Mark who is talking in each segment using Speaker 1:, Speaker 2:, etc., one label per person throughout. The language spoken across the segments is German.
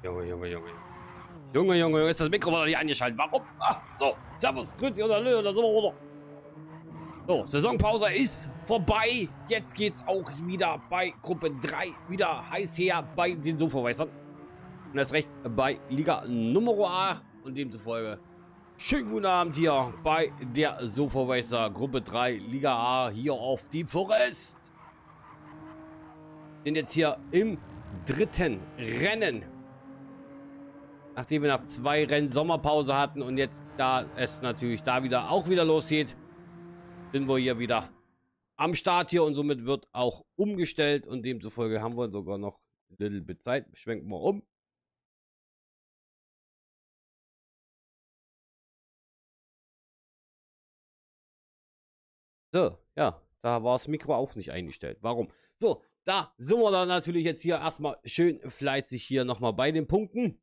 Speaker 1: Junge, Junge, Junge. Junge, Junge, Junge, ist das Mikro wieder nicht eingeschaltet? Warum? Ah, so, servus, grüß oder nö, da sind wir runter. So, Saisonpause ist vorbei. Jetzt geht's auch wieder bei Gruppe 3 wieder heiß her bei den Sofaweisern. Und das recht bei Liga Nummer A. Und demzufolge schönen guten Abend hier bei der Sofaweiser Gruppe 3 Liga A hier auf die Forest. Sind jetzt hier im dritten Rennen. Nachdem wir nach 2 Rennen Sommerpause hatten und jetzt, da es natürlich da wieder auch wieder losgeht, sind wir hier wieder am Start hier und somit wird auch umgestellt und demzufolge haben wir sogar noch ein little bit Zeit. Schwenken wir um. So, ja, da war das Mikro auch nicht eingestellt. Warum? So, da sind wir dann natürlich jetzt hier erstmal schön fleißig hier nochmal bei den Punkten.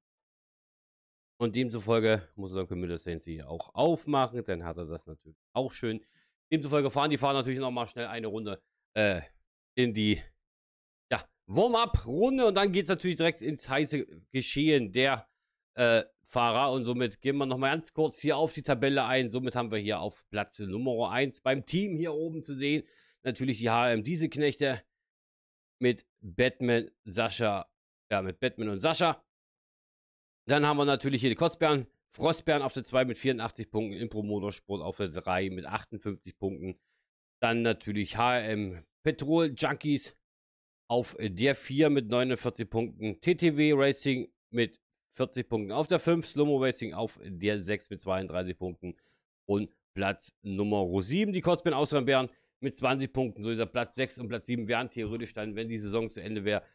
Speaker 1: Und demzufolge muss er Computer Science hier auch aufmachen. Dann hat er das natürlich auch schön. Demzufolge fahren natürlich nochmal schnell eine Runde in die Warm-up-Runde. Und dann geht es natürlich direkt ins heiße Geschehen der Fahrer. Und somit gehen wir nochmal ganz kurz hier auf die Tabelle ein. Somit haben wir hier auf Platz Nummer 1 beim Team hier oben zu sehen. Natürlich die HM Dieselknechte mit Batman, Sascha. Ja, mit Batman und Sascha. Dann haben wir natürlich hier die Kotzbären, Frostbären auf der 2 mit 84 Punkten, Impro Motorsport auf der 3 mit 58 Punkten. Dann natürlich HM Petrol Junkies auf der 4 mit 49 Punkten, TTW Racing mit 40 Punkten auf der 5, Slow-Mo Racing auf der 6 mit 32 Punkten und Platz Nummer 7, die Kotzbären Ausrennbären mit 20 Punkten. So ist der Platz 6 und Platz 7 wären theoretisch dann, wenn die Saison zu Ende wäre,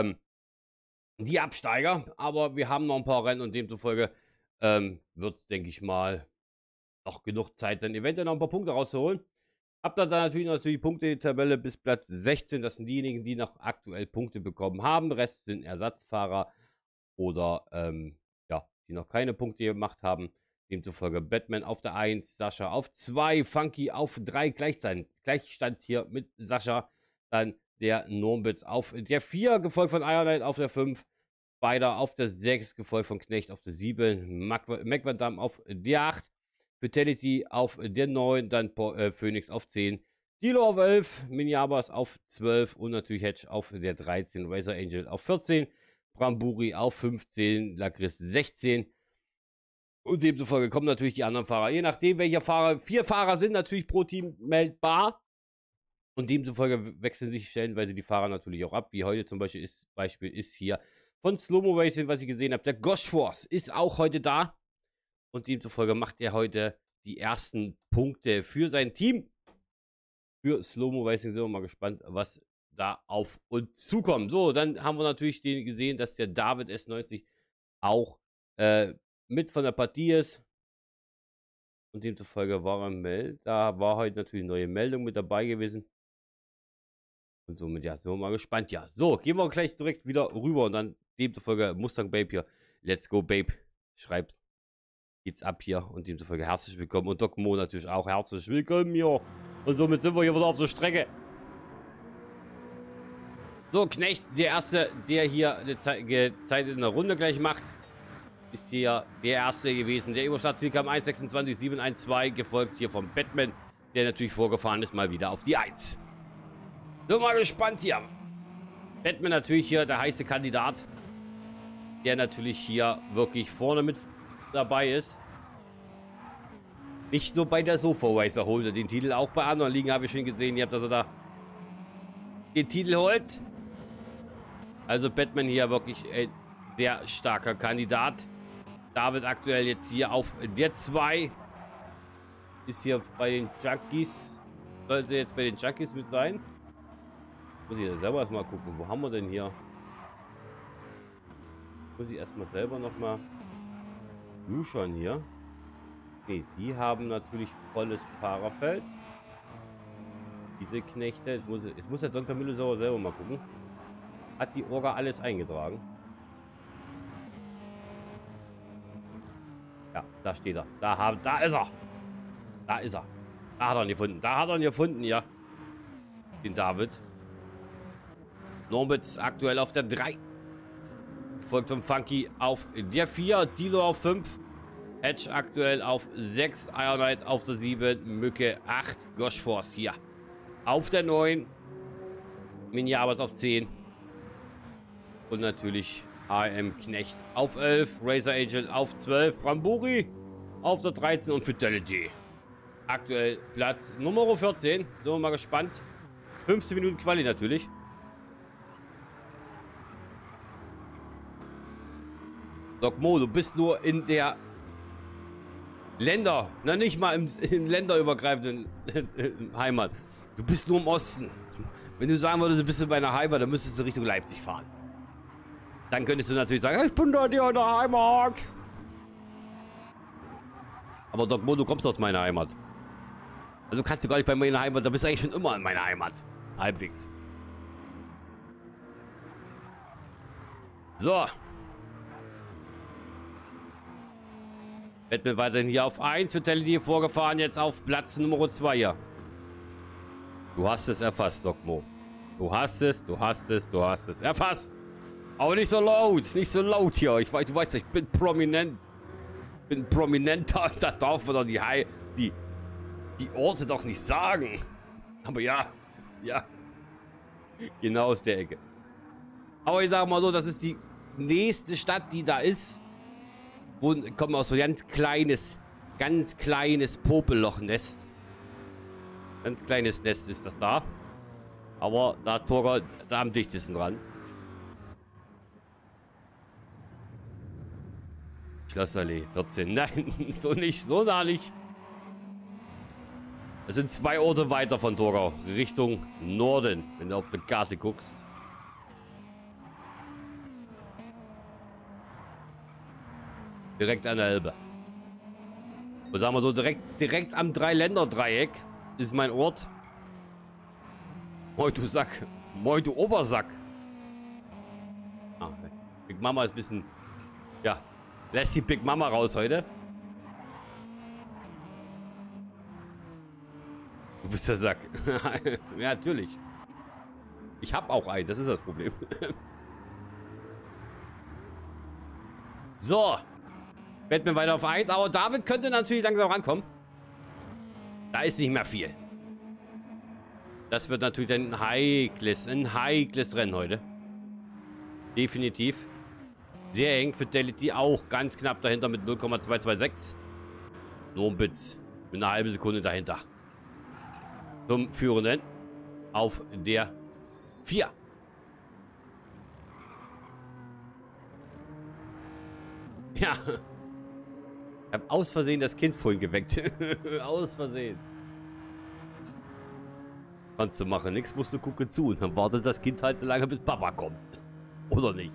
Speaker 1: die Absteiger, aber wir haben noch ein paar Rennen und demzufolge wird es, denke ich mal, noch genug Zeit, dann eventuell noch ein paar Punkte rauszuholen. Habt dann natürlich die Punkte-Tabelle bis Platz 16. Das sind diejenigen, die noch aktuell Punkte bekommen haben. Der Rest sind Ersatzfahrer oder die noch keine Punkte gemacht haben. Demzufolge Batman auf der 1, Sascha auf 2, Funky auf 3, Gleichstand hier mit Sascha. Dann der Normbitz auf der 4, gefolgt von Ironite auf der 5, Spider auf der 6, gefolgt von Knecht auf der 7, McVandam auf der 8, Fatality auf der 9, dann Phoenix auf 10, Dilo auf 11, Miniabas auf 12 und natürlich Hedge auf der 13, Razor Angel auf 14, Bramburi auf 15, Lagris 16 und demzufolge kommen natürlich die anderen Fahrer. Je nachdem, welcher Fahrer, 4 Fahrer sind natürlich pro Team meldbar. Und demzufolge wechseln sich stellenweise die Fahrer natürlich auch ab, wie heute zum Beispiel ist hier von Slow-Mo Racing, was ich gesehen habe. Der Gosh Force ist auch heute da. Und demzufolge macht er heute die ersten Punkte für sein Team. Für Slow-Mo Racing sind wir mal gespannt, was da auf uns zukommt. So, dann haben wir natürlich gesehen, dass der David S90 auch mit von der Partie ist. Und demzufolge war er da war heute natürlich eine neue Meldung mit dabei gewesen. Und somit, ja, sind wir mal gespannt. Ja, so, gehen wir gleich direkt wieder rüber und dann demzufolge Mustang Babe hier. Let's go, Babe. Schreibt, geht's ab hier und demzufolge herzlich willkommen. Und Doc Mo natürlich auch herzlich willkommen hier. Und somit sind wir hier wieder auf der Strecke. So, Knecht, der Erste, der hier eine Zeit in der Runde gleich macht, ist hier der Erste gewesen. Der Überstartziel kam 1,26,712, gefolgt hier vom Batman, der natürlich vorgefahren ist, mal wieder auf die 1. Bin mal gespannt hier. Batman natürlich hier der heiße Kandidat, der natürlich hier wirklich vorne mit dabei ist. Nicht nur bei der Sofawacer holt er den Titel, auch bei anderen Ligen habe ich schon gesehen. Ihr habt also da den Titel holt. Also Batman hier wirklich ein sehr starker Kandidat. David aktuell jetzt hier auf der 2. Ist hier bei den Junkies. Sollte jetzt bei den Junkies mit sein. Muss ich selber erstmal gucken, wo haben wir denn hier? Muss ich erstmal selber nochmal schauen hier. Okay, die haben natürlich volles Fahrerfeld. Diese Knechte. Jetzt muss der Don Camillo selber mal gucken. Hat die Orga alles eingetragen? Ja, da steht er. Da ist er. Da ist er. Da hat er ihn gefunden. Da hat er ihn gefunden, ja. Den David. Normbitz aktuell auf der 3. Folgt vom Funky auf der 4, Dilo auf 5, Edge aktuell auf 6, Iron Knight auf der 7, Mücke 8, Gosh Force hier auf der 9, Minjabas auf 10 und natürlich AM Knecht auf 11, Razor Angel auf 12, Bramburi auf der 13 und Fidelity aktuell Platz Nummer 14. Sind wir mal gespannt. 15 Minuten Quali natürlich. Dogmo, du bist nur in der Länder, na nicht mal im länderübergreifenden Heimat. Du bist nur im Osten. Wenn du sagen würdest, du bist in meiner Heimat, dann müsstest du Richtung Leipzig fahren. Dann könntest du natürlich sagen, ich bin da hier in der Heimat. Aber Dogmo, du kommst aus meiner Heimat. Also kannst du gar nicht bei meiner Heimat, da bist du eigentlich schon immer in meiner Heimat. Halbwegs. So. Batman weiterhin hier auf 1. Vitality vorgefahren, jetzt auf Platz Nummer 2 hier. Du hast es erfasst, Dogmo. Du hast es, du hast es, du hast es erfasst. Aber nicht so laut, nicht so laut hier. Ich weiß, du weißt, ich bin prominent. Ich bin prominenter, da darf man doch die Orte doch nicht sagen. Aber ja, ja. Genau aus der Ecke. Aber ich sage mal so, das ist die nächste Stadt, die da ist. Wo kommt aus so ein ganz kleines Popellochnest. Ganz kleines Nest ist das da. Aber da ist Torgau da am dichtesten dran. Schlossallee 14. Nein, so nicht, so nah nicht. Es sind 2 Orte weiter von Torgau. Richtung Norden, wenn du auf der Karte guckst. Direkt an der Elbe. Und sagen wir so, direkt am Dreiländeredreieck ist mein Ort. Moi, du Sack. Moi, du Obersack. Ah, Big Mama ist ein bisschen... Ja, lässt die Big Mama raus heute. Du bist der Sack. Ja, natürlich. Ich habe auch einen, das ist das Problem. So. Batman weiter auf 1, aber David könnte natürlich langsam rankommen. Da ist nicht mehr viel. Das wird natürlich ein heikles Rennen heute. Definitiv. Sehr eng. Fidelity auch ganz knapp dahinter mit 0,226. Nur ein Bits. Mit einer halben Sekunde dahinter. Zum Führenden. Auf der 4. Ja. Ich habe aus Versehen das Kind vorhin geweckt. Aus Versehen. Kannst du machen. Nichts, musst du gucken zu. Und dann wartet das Kind halt so lange, bis Papa kommt. Oder nicht?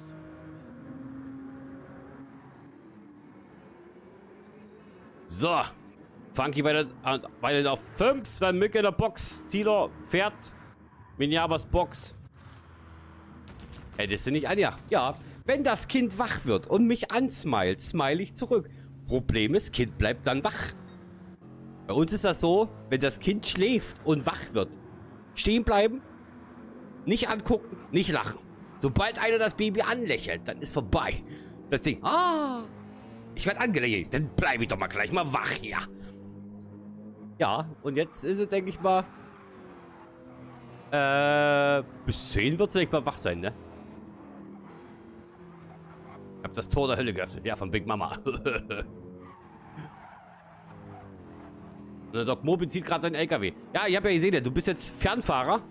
Speaker 1: So. Funky weiter auf 5. Dann Mücke in der Box. Tilo fährt. Minjabas Box. Hättest du nicht an? Ja. Ja. Wenn das Kind wach wird und mich ansmilet, smile ich zurück. Problem ist, Kind bleibt dann wach. Bei uns ist das so, wenn das Kind schläft und wach wird, stehen bleiben, nicht angucken, nicht lachen. Sobald einer das Baby anlächelt, dann ist vorbei. Das Ding, ich werde angelächelt, dann bleibe ich doch mal gleich mal wach hier. Ja, und jetzt ist es, denke ich mal, bis 10 wird es nicht mal wach sein, ne? Ich habe das Tor der Hölle geöffnet, ja, von Big Mama. Der Doc Mo bezieht gerade seinen LKW. Ja, ich habe ja gesehen, du bist jetzt Fernfahrer.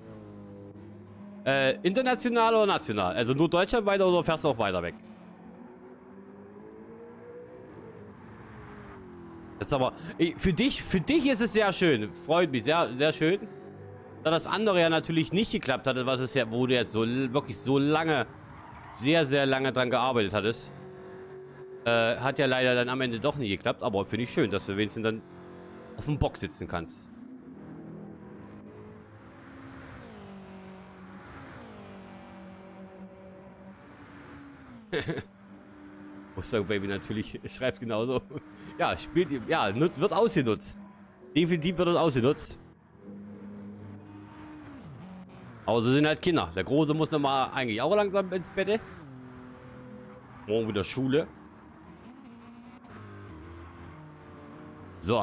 Speaker 1: International oder national? Also nur Deutschland weiter oder fährst du auch weiter weg? Das ist aber... Für dich ist es sehr schön. Freut mich, sehr, sehr schön. Da das andere ja natürlich nicht geklappt hatte, was es ja, wo du jetzt so wirklich so lange... sehr, sehr lange dran gearbeitet hattest. Hat ja leider dann am Ende doch nie geklappt, aber finde ich schön, dass du wenigstens dann auf dem Bock sitzen kannst. Mustang Baby natürlich schreibt genauso. Ja, spielt, ja, wird ausgenutzt. Definitiv wird es ausgenutzt. Aber sie sind halt Kinder. Der Große muss nochmal eigentlich auch langsam ins Bett. Morgen wieder Schule. So.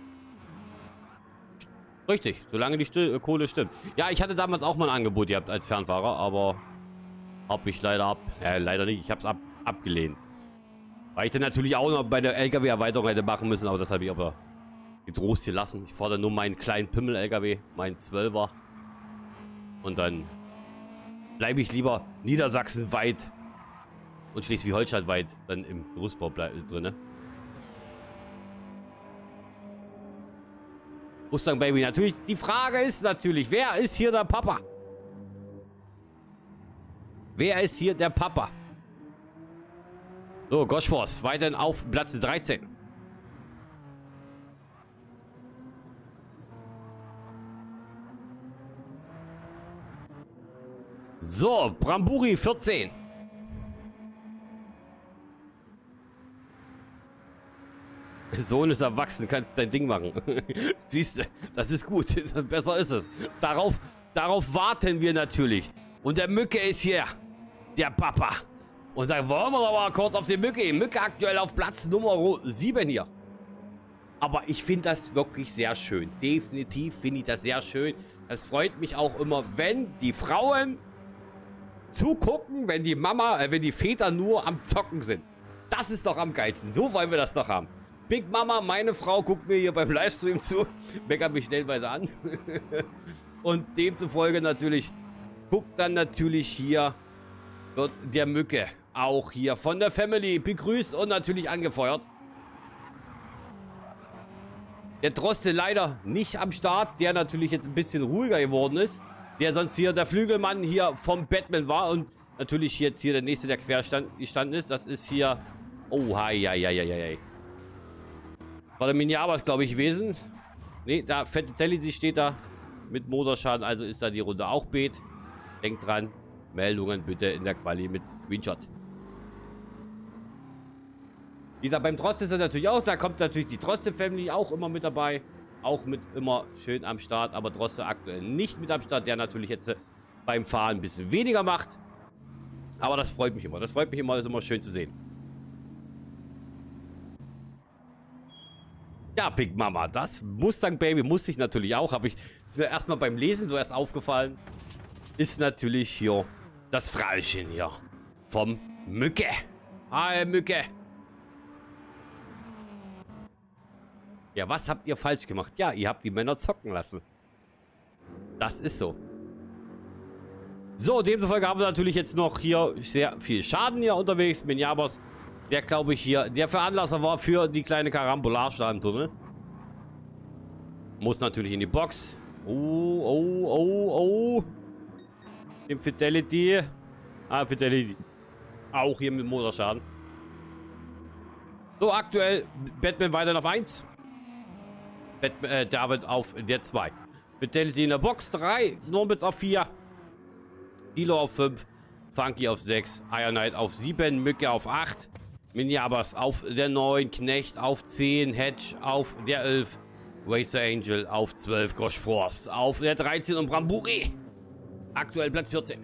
Speaker 1: Richtig, solange die Kohle stimmt. Ja, ich hatte damals auch mal ein Angebot gehabt als Fernfahrer, aber habe ich leider leider nicht. Ich habe es abgelehnt. Weil ich dann natürlich auch noch bei der LKW-Erweiterung hätte machen müssen, aber das habe ich aber getrost gelassen. Ich fordere nur meinen kleinen Pimmel-LKW, meinen 12er. Und dann bleibe ich lieber Niedersachsen weit und Schleswig-Holstein weit dann im Gerüstbau drin. Mustang Baby, natürlich. Die Frage ist natürlich, wer ist hier der Papa? Wer ist hier der Papa? So, Goschforce, weiterhin auf Platz 13. So, Bramburi 14. Sohn ist erwachsen, kannst dein Ding machen. Siehst du, das ist gut. Besser ist es. Darauf warten wir natürlich. Und der Mücke ist hier. Der Papa. Und sagen, wollen wir aber kurz auf die Mücke gehen. Mücke aktuell auf Platz Nummer 7 hier. Aber ich finde das wirklich sehr schön. Definitiv finde ich das sehr schön. Das freut mich auch immer, wenn die Frauen zugucken, wenn die Väter nur am Zocken sind. Das ist doch am geilsten. So wollen wir das doch haben. Big Mama, meine Frau, guckt mir hier beim Livestream zu. Meckert mich stellenweise an. Und demzufolge natürlich, guckt dann natürlich hier, wird der Mücke auch hier von der Family begrüßt und natürlich angefeuert. Der Droste leider nicht am Start, der natürlich jetzt ein bisschen ruhiger geworden ist. Der sonst hier der Flügelmann hier vom Batman war und natürlich jetzt hier der nächste, der quer gestanden ist. Das ist hier, oh, hei. War der Miniabas, glaube ich, gewesen. Ne, da Fatality steht da mit Motorschaden, also ist da die Runde auch Bet. Denkt dran, Meldungen bitte in der Quali mit Screenshot. Dieser beim Trost ist er natürlich auch, da kommt natürlich die Droste-Family auch immer mit dabei. Auch mit immer schön am Start, aber Droste aktuell nicht mit am Start, der natürlich jetzt beim Fahren ein bisschen weniger macht. Aber das freut mich immer. Das freut mich immer, das ist immer schön zu sehen. Ja, Big Mama, das Mustang Baby musste ich natürlich auch. Habe ich erstmal beim Lesen so erst aufgefallen. Ist natürlich hier das Frauchen hier vom Mücke. Hi, Mücke. Ja, was habt ihr falsch gemacht? Ja, ihr habt die Männer zocken lassen. Das ist so. So, demzufolge haben wir natürlich jetzt noch hier sehr viel Schaden hier unterwegs. Minjabers, der glaube ich hier, der Veranlasser war für die kleine Karambolage da im Tunnel. Muss natürlich in die Box. Oh. Dem Fidelity. Fidelity. Auch hier mit Motorschaden. So, aktuell Batman weiter auf 1. David auf der 2. Fidelity in der Box 3. Norbitz auf 4. Kilo auf 5. Funky auf 6. Iron Knight auf 7. Mücke auf 8. Minjabas auf der 9. Knecht auf 10. Hedge auf der 11. Racer Angel auf 12. Gosh Force auf der 13. Und Bramburi aktuell Platz 14.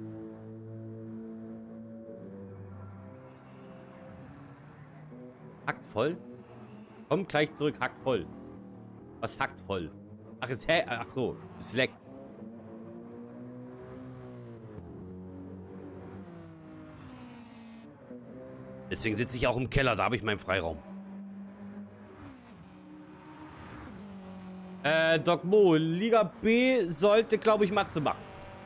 Speaker 1: Hackt voll? Kommt gleich zurück, hackt voll. Was hackt voll? Ach, ach so, es leckt. Deswegen sitze ich auch im Keller, da habe ich meinen Freiraum. Doc Mo, Liga B sollte, glaube ich, Matze machen.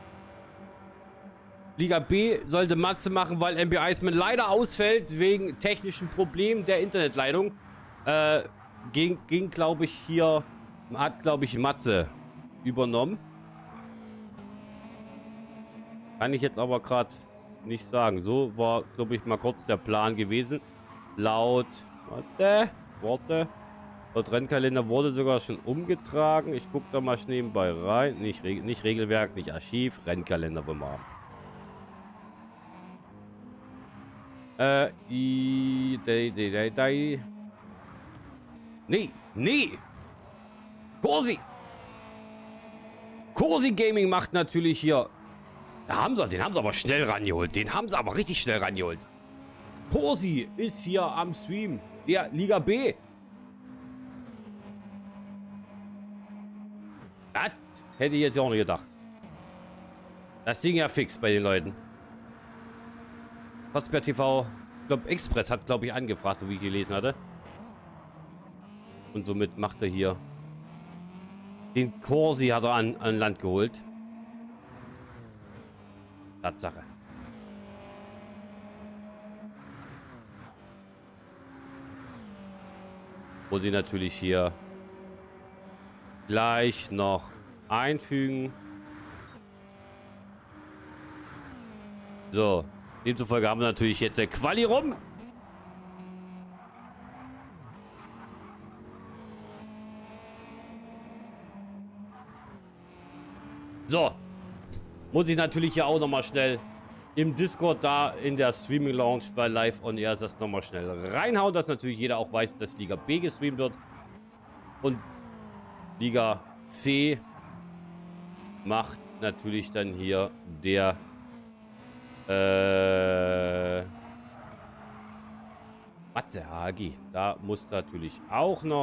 Speaker 1: Liga B sollte Matze machen, weil MB Iceman leider ausfällt wegen technischen Problemen der Internetleitung. Ging glaube ich, hier, hat, glaube ich, Matze übernommen. Kann ich jetzt aber gerade nicht sagen. So war, glaube ich, mal kurz der Plan gewesen. Laut, Worte. Laut Rennkalender wurde sogar schon umgetragen. Ich gucke da mal nebenbei rein. Nicht Regelwerk, nicht Archiv, Rennkalender bemalen. Nee. Corsi Gaming macht natürlich hier. Den haben sie aber schnell rangeholt. Den haben sie aber richtig schnell rangeholt. Corsi ist hier am Stream der Liga B. Das hätte ich jetzt auch nicht gedacht. Das ging ja fix bei den Leuten. Kotzbär TV, ich glaube Express hat, glaube ich, angefragt, so wie ich gelesen hatte. Und somit macht er hier den Corsi, hat er an Land geholt. Tatsache. Wo sie natürlich hier gleich noch einfügen. So, demzufolge haben wir natürlich jetzt der Quali rum. So, muss ich natürlich ja auch noch mal schnell im Discord da in der Streaming Lounge bei Live on Air das noch mal schnell reinhauen, dass natürlich jeder auch weiß, dass Liga B gestreamt wird und Liga C macht natürlich dann hier der Matze Hagi. Da muss natürlich auch noch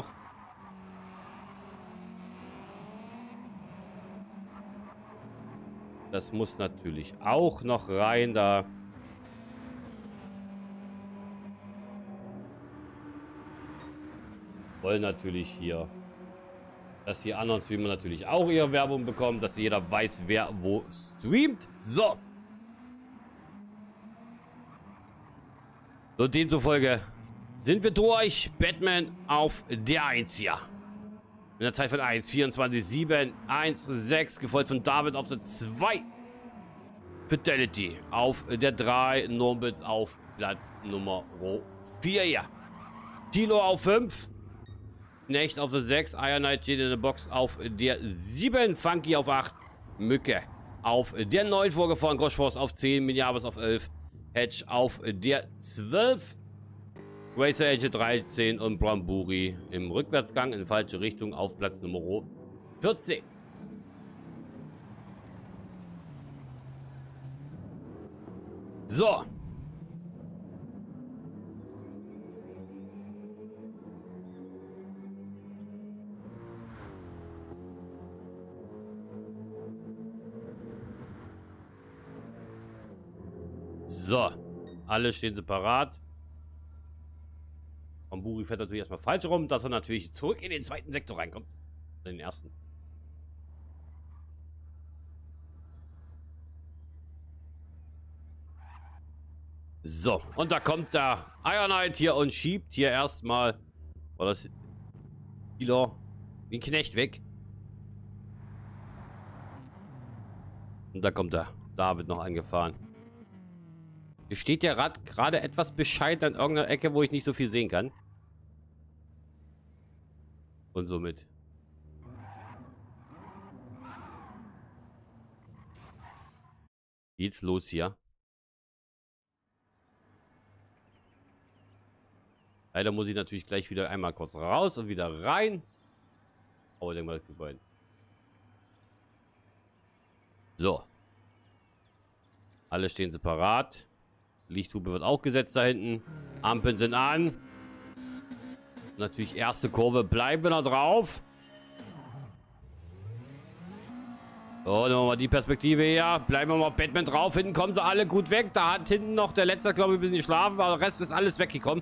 Speaker 1: das muss natürlich auch noch rein da. Wollen natürlich hier, dass die anderen Streamer natürlich auch ihre Werbung bekommen, dass jeder weiß, wer wo streamt. So. So, demzufolge sind wir durch. Batman auf der 1 hier. In der Zeit von 1, 24, 7, 1, 6, gefolgt von David auf der 2. Fidelity auf der 3. Normbitz auf Platz Nummer 4 hier. Tilo auf 5. Knecht auf der 6. Iron Knight steht in der Box auf der 7. Funky auf 8. Mücke auf der 9 vorgefahren. Groschforce auf 10. Miniabas auf 11. Hedge auf der 12. Racer Edge 13 und Bramburi im Rückwärtsgang in falsche Richtung auf Platz Nummer 14. So. So. Alle stehen separat. Bramburi fährt natürlich erstmal falsch rum, dass er natürlich zurück in den zweiten Sektor reinkommt. In den ersten. So, und da kommt der Iron Knight hier und schiebt hier erstmal, war das den Knecht weg. Und da kommt der David noch angefahren. Hier steht der Rad gerade etwas bescheiden an irgendeiner Ecke, wo ich nicht so viel sehen kann. Und somit geht's los hier. Leider muss ich natürlich gleich wieder einmal kurz raus und wieder rein. Oh, denk mal, das Gebäude. So. Alle stehen separat. Lichthupe wird auch gesetzt da hinten. Ampeln sind an. Natürlich erste Kurve. Bleiben wir noch drauf. So, nehmen wir mal die Perspektive hier. Bleiben wir mal Batman drauf. Hinten kommen sie alle gut weg. Da hat hinten noch der letzte, glaube ich, ein bisschen geschlafen. Aber der Rest ist alles weggekommen.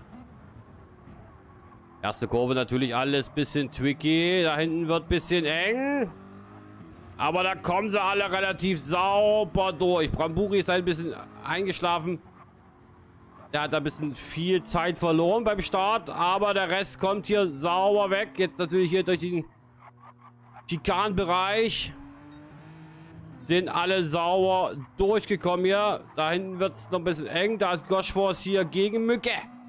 Speaker 1: Erste Kurve natürlich alles bisschen tricky. Da hinten wird ein bisschen eng. Aber da kommen sie alle relativ sauber durch. Bramburi ist ein bisschen eingeschlafen. Der hat ein bisschen viel Zeit verloren beim Start. Aber der Rest kommt hier sauber weg. Jetzt natürlich hier durch den Schikanbereich. Sind alle sauber durchgekommen hier. Da hinten wird es noch ein bisschen eng. Da ist Groschforce hier gegen Mücke.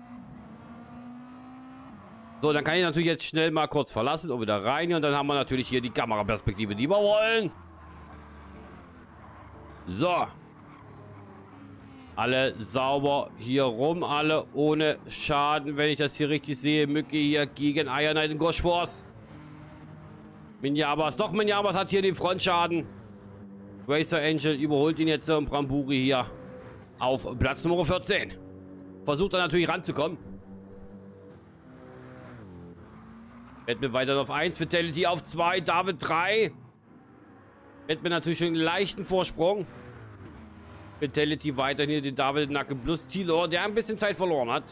Speaker 1: So, dann kann ich natürlich jetzt schnell mal kurz verlassen und wieder rein. Und dann haben wir natürlich hier die Kameraperspektive, die wir wollen. So. Alle sauber hier rum, alle ohne Schaden, wenn ich das hier richtig sehe. Mücke hier gegen Iron Knight und Groschforce. Minjabas, doch Minjabas hat hier den Frontschaden. Racer Angel überholt ihn jetzt und Bramburi hier auf Platz Nummer 14. Versucht er natürlich ranzukommen. Batman weiter auf 1, Fatality auf 2, David 3. Batman natürlich schon einen leichten Vorsprung. Fatality weiterhin hier den David Nacken plus Tilo, der ein bisschen Zeit verloren hat.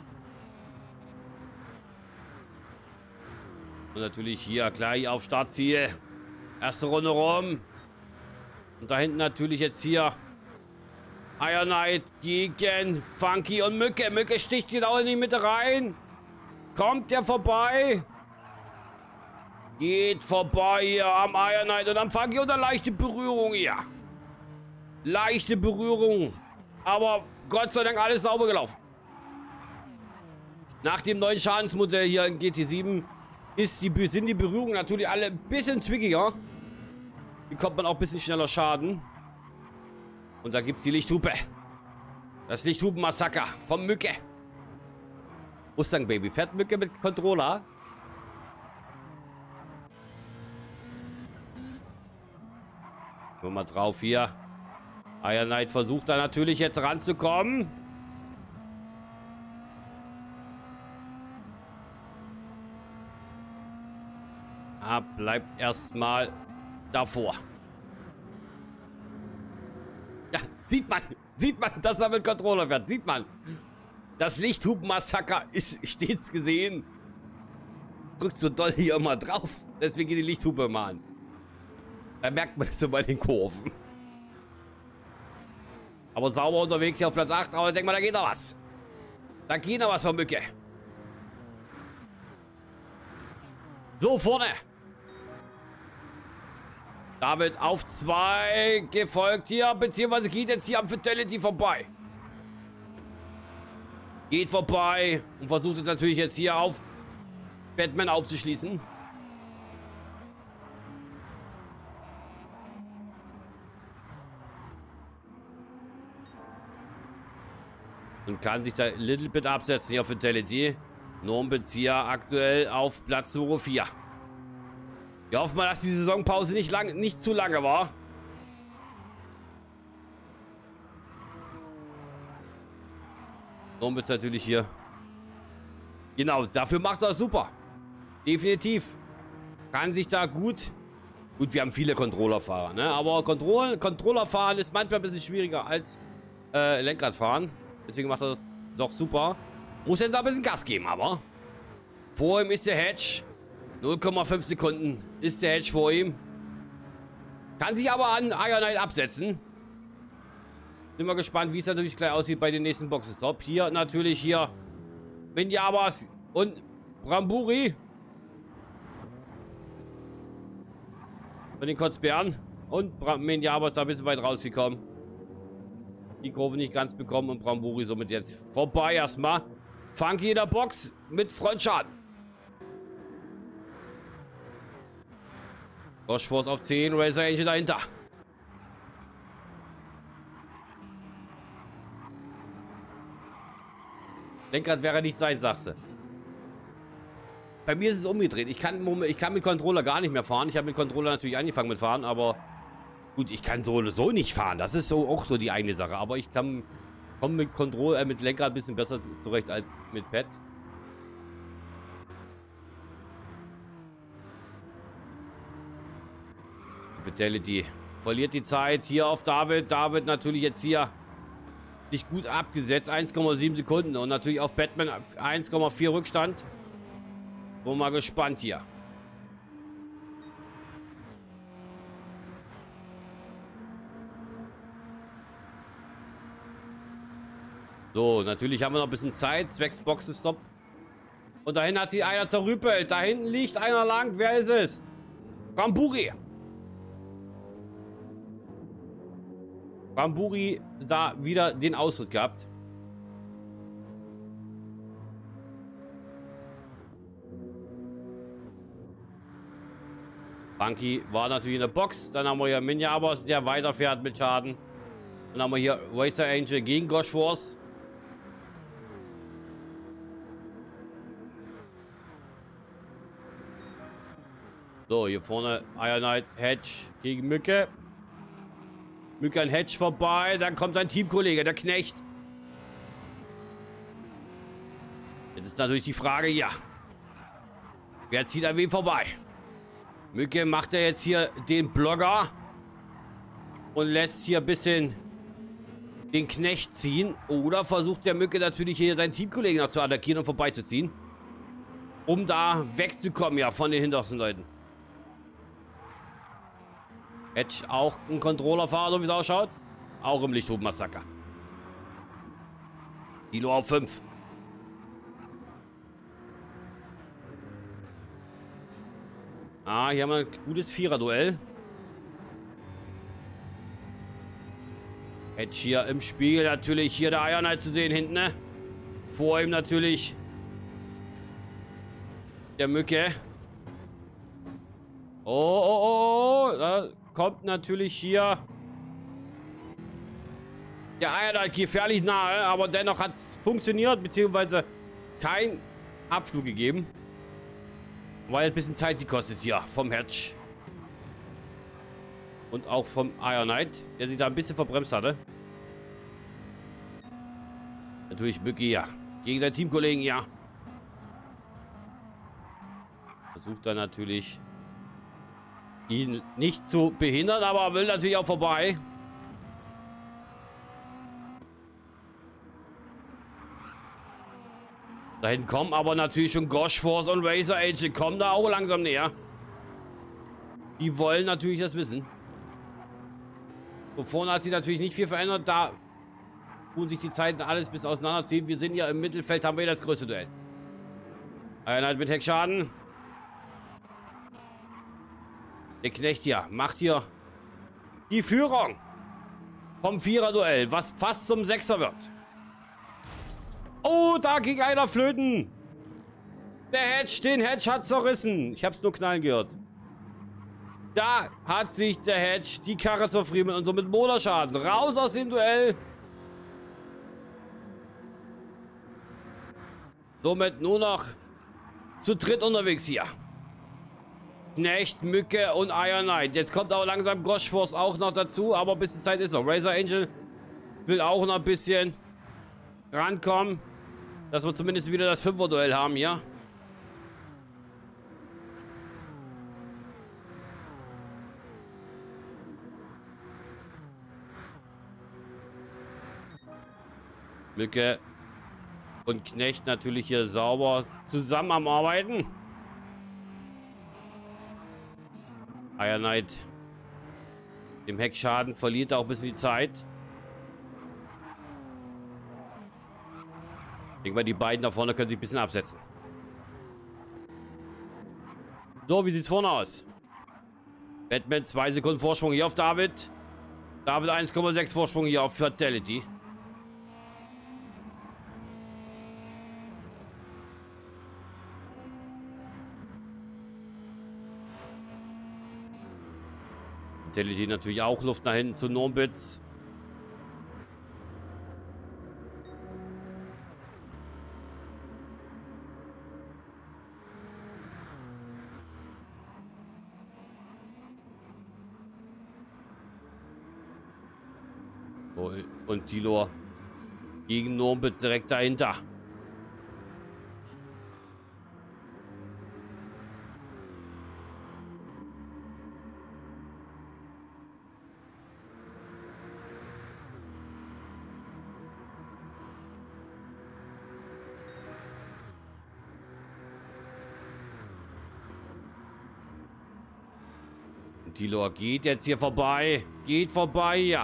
Speaker 1: Und natürlich hier gleich auf Startziel. Erste Runde rum. Und da hinten natürlich jetzt hier Iron Knight gegen Funky und Mücke. Mücke sticht genau in die Mitte rein. Kommt der vorbei? Geht vorbei hier am Iron Knight und am Funky und eine leichte Berührung hier. Leichte Berührung. Aber Gott sei Dank alles sauber gelaufen. Nach dem neuen Schadensmodell hier in GT7 sind die Berührungen natürlich alle ein bisschen zwickiger. Hier kommt man auch ein bisschen schneller Schaden. Und da gibt es die Lichthupe. Das Lichthupen-Massaker vom Mücke. Mustang Baby. Fährt Mücke mit Controller. Gucken wir mal drauf hier. Iron Knight versucht da natürlich jetzt ranzukommen. Bleibt erstmal davor. Ja, sieht man, dass er mit Controller fährt. Sieht man. Das Lichthupen-Massaker ist stets gesehen. Drückt so doll hier immer drauf. Deswegen geht die Lichthupe immer an. Da merkt man es so bei den Kurven. Aber sauber unterwegs hier auf Platz 8. Aber denk mal, da geht noch was. Da geht noch was von Mücke. So, vorne. David auf 2. Gefolgt hier. Beziehungsweise geht jetzt hier am Fatality vorbei. Geht vorbei. Und versucht natürlich jetzt hier auf Batman aufzuschließen. Und kann sich da ein little bit absetzen hier auf Fatality. Normbezieher aktuell auf Platz Nummer 4. Wir hoffen mal, dass die Saisonpause nicht zu lange war. Normbitz natürlich hier. Genau, dafür macht er super. Definitiv. Kann sich da gut... Gut, wir haben viele Controllerfahrer, ne? Aber Controllerfahren ist manchmal ein bisschen schwieriger als Lenkradfahren. Deswegen macht er doch super. Muss er da ein bisschen Gas geben, aber. Vor ihm ist der Hedge. 0,5 Sekunden ist der Hedge vor ihm. Kann sich aber an Iron Knight absetzen. Sind wir gespannt, wie es natürlich gleich aussieht bei den nächsten Boxenstopp. Hier natürlich hier Minjabas und Bramburi. Von den Kotzbären. Und Minjabas da ein bisschen weit rausgekommen. Die Kurve nicht ganz bekommen und Bramburi somit jetzt vorbei erstmal. Funky in der Box mit Frontschaden. Goshforce auf 10, Racer Angel dahinter. Lenkrad wäre nicht sein, sagst du. Bei mir ist es umgedreht. Ich kann mit Controller gar nicht mehr fahren. Ich habe mit Controller natürlich angefangen mit Fahren, aber gut, ich kann so nicht fahren. Das ist so auch so die eine Sache. Aber ich komme mit Lenkrad ein bisschen besser zurecht als mit Pad. Fatality verliert die Zeit hier auf David. David natürlich jetzt hier sich gut abgesetzt. 1,7 Sekunden. Und natürlich auf Batman 1,4 Rückstand. Bin mal gespannt hier. So, natürlich haben wir noch ein bisschen Zeit. Zwecks Boxenstopp. Und dahin hat sich einer zerrüppelt. Da hinten liegt einer lang. Wer ist es? Bramburi. Bramburi da wieder den Ausritt gehabt. Funky war natürlich in der Box. Dann haben wir hier Minjabas, der weiterfährt mit Schaden. Dann haben wir hier Racer Angel gegen Goshforce. So, hier vorne Iron Knight, Hedge gegen Mücke. Mücke an Hedge vorbei. Dann kommt sein Teamkollege, der Knecht. Jetzt ist natürlich die Frage, ja. Wer zieht an wem vorbei? Mücke macht er jetzt hier den Blogger und lässt hier ein bisschen den Knecht ziehen. Oder versucht der Mücke natürlich hier seinen Teamkollegen noch zu attackieren und vorbeizuziehen. Um da wegzukommen, ja, von den hintersten Leuten. Hedge auch ein Controllerfahrer, so wie es ausschaut. Auch im Lichthuben-Massaker. Dilo auf 5. Ah, hier haben wir ein gutes Vierer-Duell. Hedge hier im Spiegel natürlich hier der Iron Knight zu sehen hinten, ne? Vor ihm natürlich der Mücke. Oh. Da kommt natürlich hier der Iron Knight gefährlich nahe, aber dennoch hat es funktioniert, beziehungsweise kein Abflug gegeben. Weil ein bisschen Zeit gekostet hier vom Hedge. Und auch vom Iron Knight, der sich da ein bisschen verbremst hatte. Natürlich Mücke, ja. Gegen seinen Teamkollegen, ja. Versucht dann natürlich, ihn nicht zu behindern, aber will natürlich auch vorbei. Dahin kommen aber natürlich schon Gosh Force und Razor Angel kommen da auch langsam näher. Die wollen natürlich das wissen. So, vorne hat sich natürlich nicht viel verändert. Da tun sich die Zeiten alles bis auseinanderziehen. Wir sind ja im Mittelfeld, haben wir das größte Duell. Einheit mit Heckschaden. Der Knecht hier macht hier die Führung vom Vierer-Duell, was fast zum Sechser wird. Oh, da ging einer flöten. Der Hedge, den Hedge hat zerrissen. Ich hab's nur knallen gehört. Da hat sich der Hedge die Karre zerfriemeln und somit Motorschaden. Raus aus dem Duell. Somit nur noch zu dritt unterwegs hier. Knecht, Mücke und Iron Knight. Jetzt kommt auch langsam Gosh Force auch noch dazu, aber ein bisschen Zeit ist noch. Razor Angel will auch noch ein bisschen rankommen, dass wir zumindest wieder das 5er-Duell haben hier. Mücke und Knecht natürlich hier sauber zusammen am Arbeiten. Iron Knight dem Heckschaden verliert auch ein bisschen die Zeit. Ich denke mal, die beiden da vorne können sich ein bisschen absetzen. So, wie sieht's vorne aus? Batman 2 Sekunden Vorsprung hier auf David. David 1,6 Vorsprung hier auf Fatality. Fatality natürlich auch Luft nach hinten zu Normbitz. Und Tilor gegen Normbitz direkt dahinter. Tilor geht jetzt hier vorbei. Geht vorbei, ja.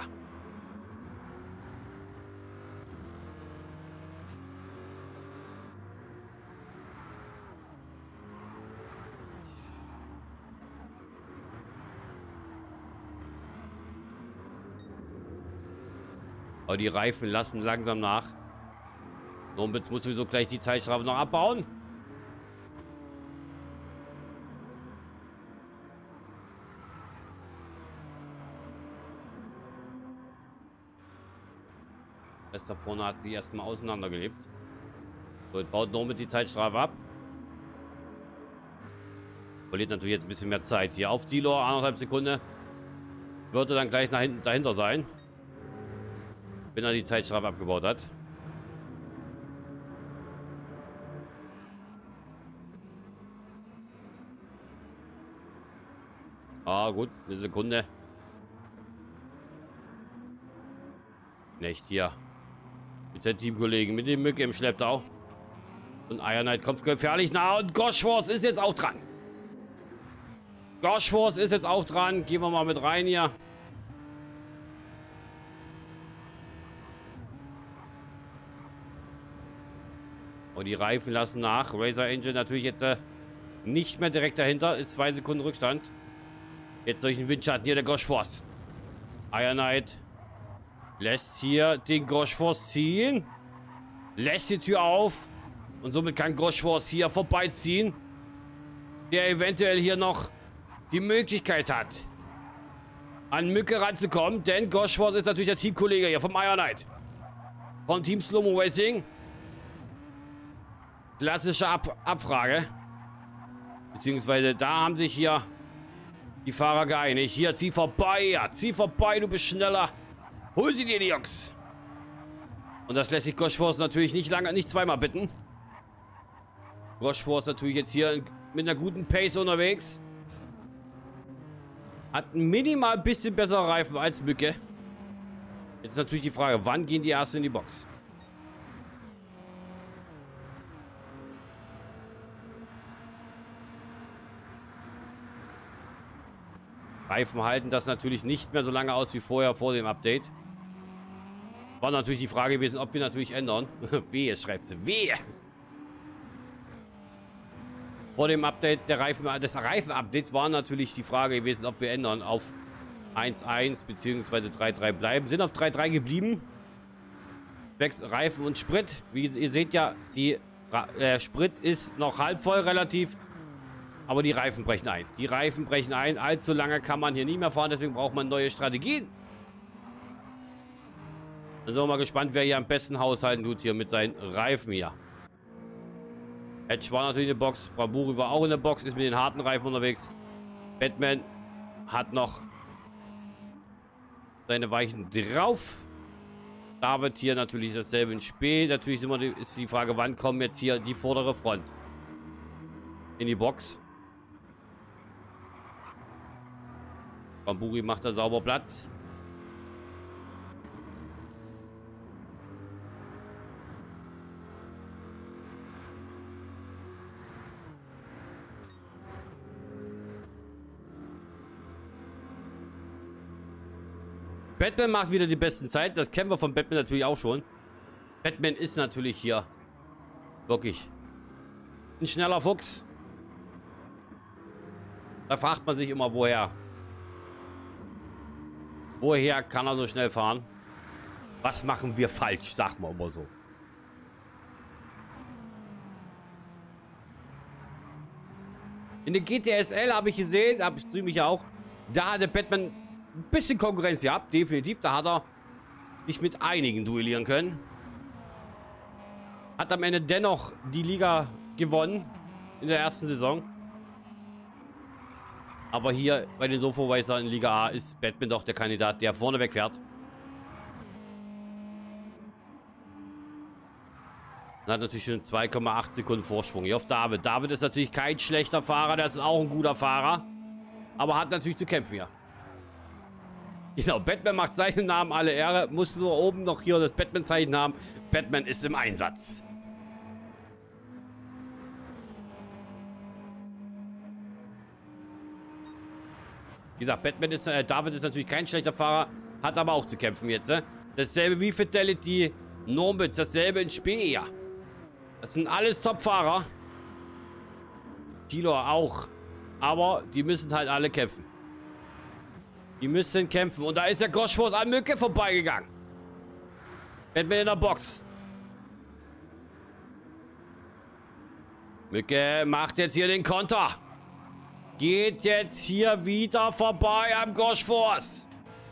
Speaker 1: Aber die Reifen lassen langsam nach. Normbitz muss sowieso gleich die Zeitstrafe noch abbauen. Das da vorne hat sich erstmal auseinandergelebt. So, jetzt baut Normbitz die Zeitstrafe ab. Verliert natürlich jetzt ein bisschen mehr Zeit. Hier auf Tilor, 1,5 Sekunden. Wird er dann gleich nach hinten dahinter sein. Wenn er die Zeitstrafe abgebaut hat. Ja, gut, eine Sekunde. Nicht hier. Mit der Teamkollegen, mit dem Mücke im Schlepptau. Und Iron Knight kommt gefährlich nah und Goshforce ist jetzt auch dran. Goshforce ist jetzt auch dran. Gehen wir mal mit rein hier. Und die Reifen lassen nach. Razor Angel natürlich jetzt nicht mehr direkt dahinter. Ist 2 Sekunden Rückstand. Jetzt durch den Windschatten hier der Goshforce. Iron Knight lässt hier den Goshforce ziehen. Lässt die Tür auf. Und somit kann Goshforce hier vorbeiziehen. Der eventuell hier noch die Möglichkeit hat, an Mücke ranzukommen. Denn Goshforce ist natürlich der Teamkollege hier vom Iron Knight. Vom Team Slow-Mo Racing. Klassische Abfrage. Beziehungsweise da haben sich hier die Fahrer geeinigt. Hier, zieh vorbei. Ja, zieh vorbei, du bist schneller. Hol sie dir, die Jungs. Und das lässt sich Goshforce natürlich nicht zweimal bitten. Goshforce natürlich jetzt hier mit einer guten Pace unterwegs. Hat minimal ein bisschen bessere Reifen als Mücke. Jetzt ist natürlich die Frage, wann gehen die ersten in die Box? Reifen halten das natürlich nicht mehr so lange aus wie vorher vor dem Update. War natürlich die Frage gewesen, ob wir natürlich ändern. Wehe, schreibt sie. Wehe! Vor dem Update des Reifen-Updates war natürlich die Frage gewesen, ob wir ändern auf 1.1 bzw. 3.3 bleiben. Sind auf 3.3 geblieben. Reifen und Sprit. Wie ihr seht ja, der Sprit ist noch halb voll relativ. Aber die Reifen brechen ein. Die Reifen brechen ein. Allzu lange kann man hier nicht mehr fahren. Deswegen braucht man neue Strategien. Dann sind wir mal gespannt, wer hier am besten haushalten tut hier mit seinen Reifen hier. Edge war natürlich in der Box. Bramburi war auch in der Box. Ist mit den harten Reifen unterwegs. Batman hat noch seine Weichen drauf. David hier natürlich dasselbe in Spee. Natürlich ist die Frage, wann kommen jetzt hier die vordere Front in die Box. Bramburi macht da sauber Platz. Batman macht wieder die besten Zeit. Das kennen wir von Batman natürlich auch schon. Batman ist natürlich hier wirklich ein schneller Fuchs. Da fragt man sich immer, woher. Woher kann er so schnell fahren? Was machen wir falsch, sagt man immer so. In der GTSL habe ich gesehen, habe ich streame ich ja auch, da hat der Batman ein bisschen Konkurrenz gehabt, definitiv. Da hat er sich mit einigen duellieren können. Hat am Ende dennoch die Liga gewonnen in der ersten Saison. Aber hier bei den Sofaweißern in Liga A ist Batman doch der Kandidat, der vorne wegfährt. Und hat natürlich schon 2,8 Sekunden Vorsprung hier auf David. David ist natürlich kein schlechter Fahrer, der ist auch ein guter Fahrer. Aber hat natürlich zu kämpfen hier. Genau, Batman macht seinen Namen alle Ehre. Muss nur oben noch hier das Batman-Zeichen haben. Batman ist im Einsatz. Wie gesagt, David ist natürlich kein schlechter Fahrer. Hat aber auch zu kämpfen jetzt. Dasselbe wie Fidelity, Norbit, dasselbe in Spee. Ja. Das sind alles Top-Fahrer. Tilo auch. Aber die müssen halt alle kämpfen. Die müssen kämpfen. Und da ist der Goshforce an Mücke vorbeigegangen. Batman in der Box. Mücke macht jetzt hier den Konter. Geht jetzt hier wieder vorbei am Goshforce.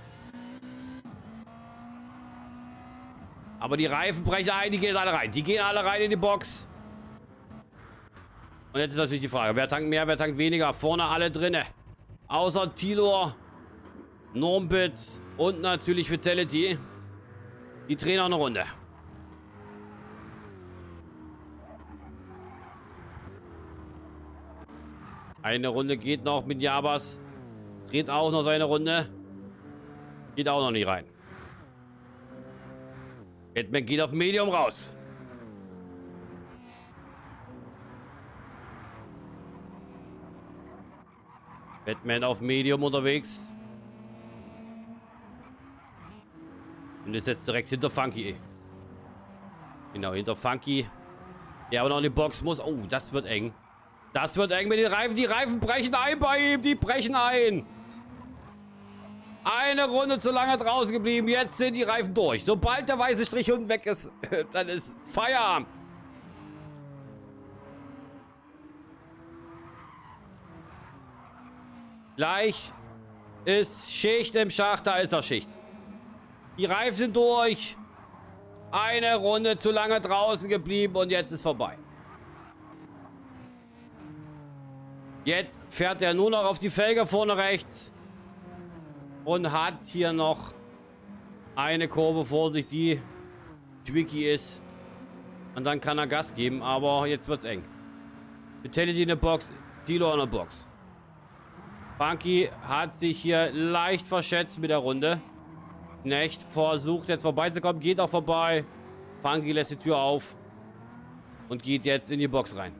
Speaker 1: Aber die Reifen brechen ein, die gehen alle rein. Die gehen alle rein in die Box. Und jetzt ist natürlich die Frage, wer tankt mehr, wer tankt weniger? Vorne alle drinne. Außer Tilor, Normbitz und natürlich Vitality. Die drehen auch eine Runde. Eine Runde geht noch mit Jabas. Dreht auch noch seine Runde. Geht auch noch nicht rein. Batman geht auf Medium raus. Batman auf Medium unterwegs. Und ist jetzt direkt hinter Funky. Genau, hinter Funky. Der aber noch in die Box muss. Oh, das wird eng. Das wird eng mit den Reifen. Die Reifen brechen ein bei ihm. Die brechen ein. Eine Runde zu lange draußen geblieben. Jetzt sind die Reifen durch. Sobald der weiße Strich unten weg ist, dann ist Feierabend. Gleich ist Schicht im Schacht. Da ist er Schicht. Die Reifen sind durch. Eine Runde zu lange draußen geblieben und jetzt ist vorbei. Jetzt fährt er nur noch auf die Felge vorne rechts. Und hat hier noch eine Kurve vor sich, die tricky ist. Und dann kann er Gas geben, aber jetzt wird's eng. Vitality in der Box, Tilo in der Box. Funky hat sich hier leicht verschätzt mit der Runde. Knecht versucht jetzt vorbeizukommen, geht auch vorbei. Funky lässt die Tür auf und geht jetzt in die Box rein.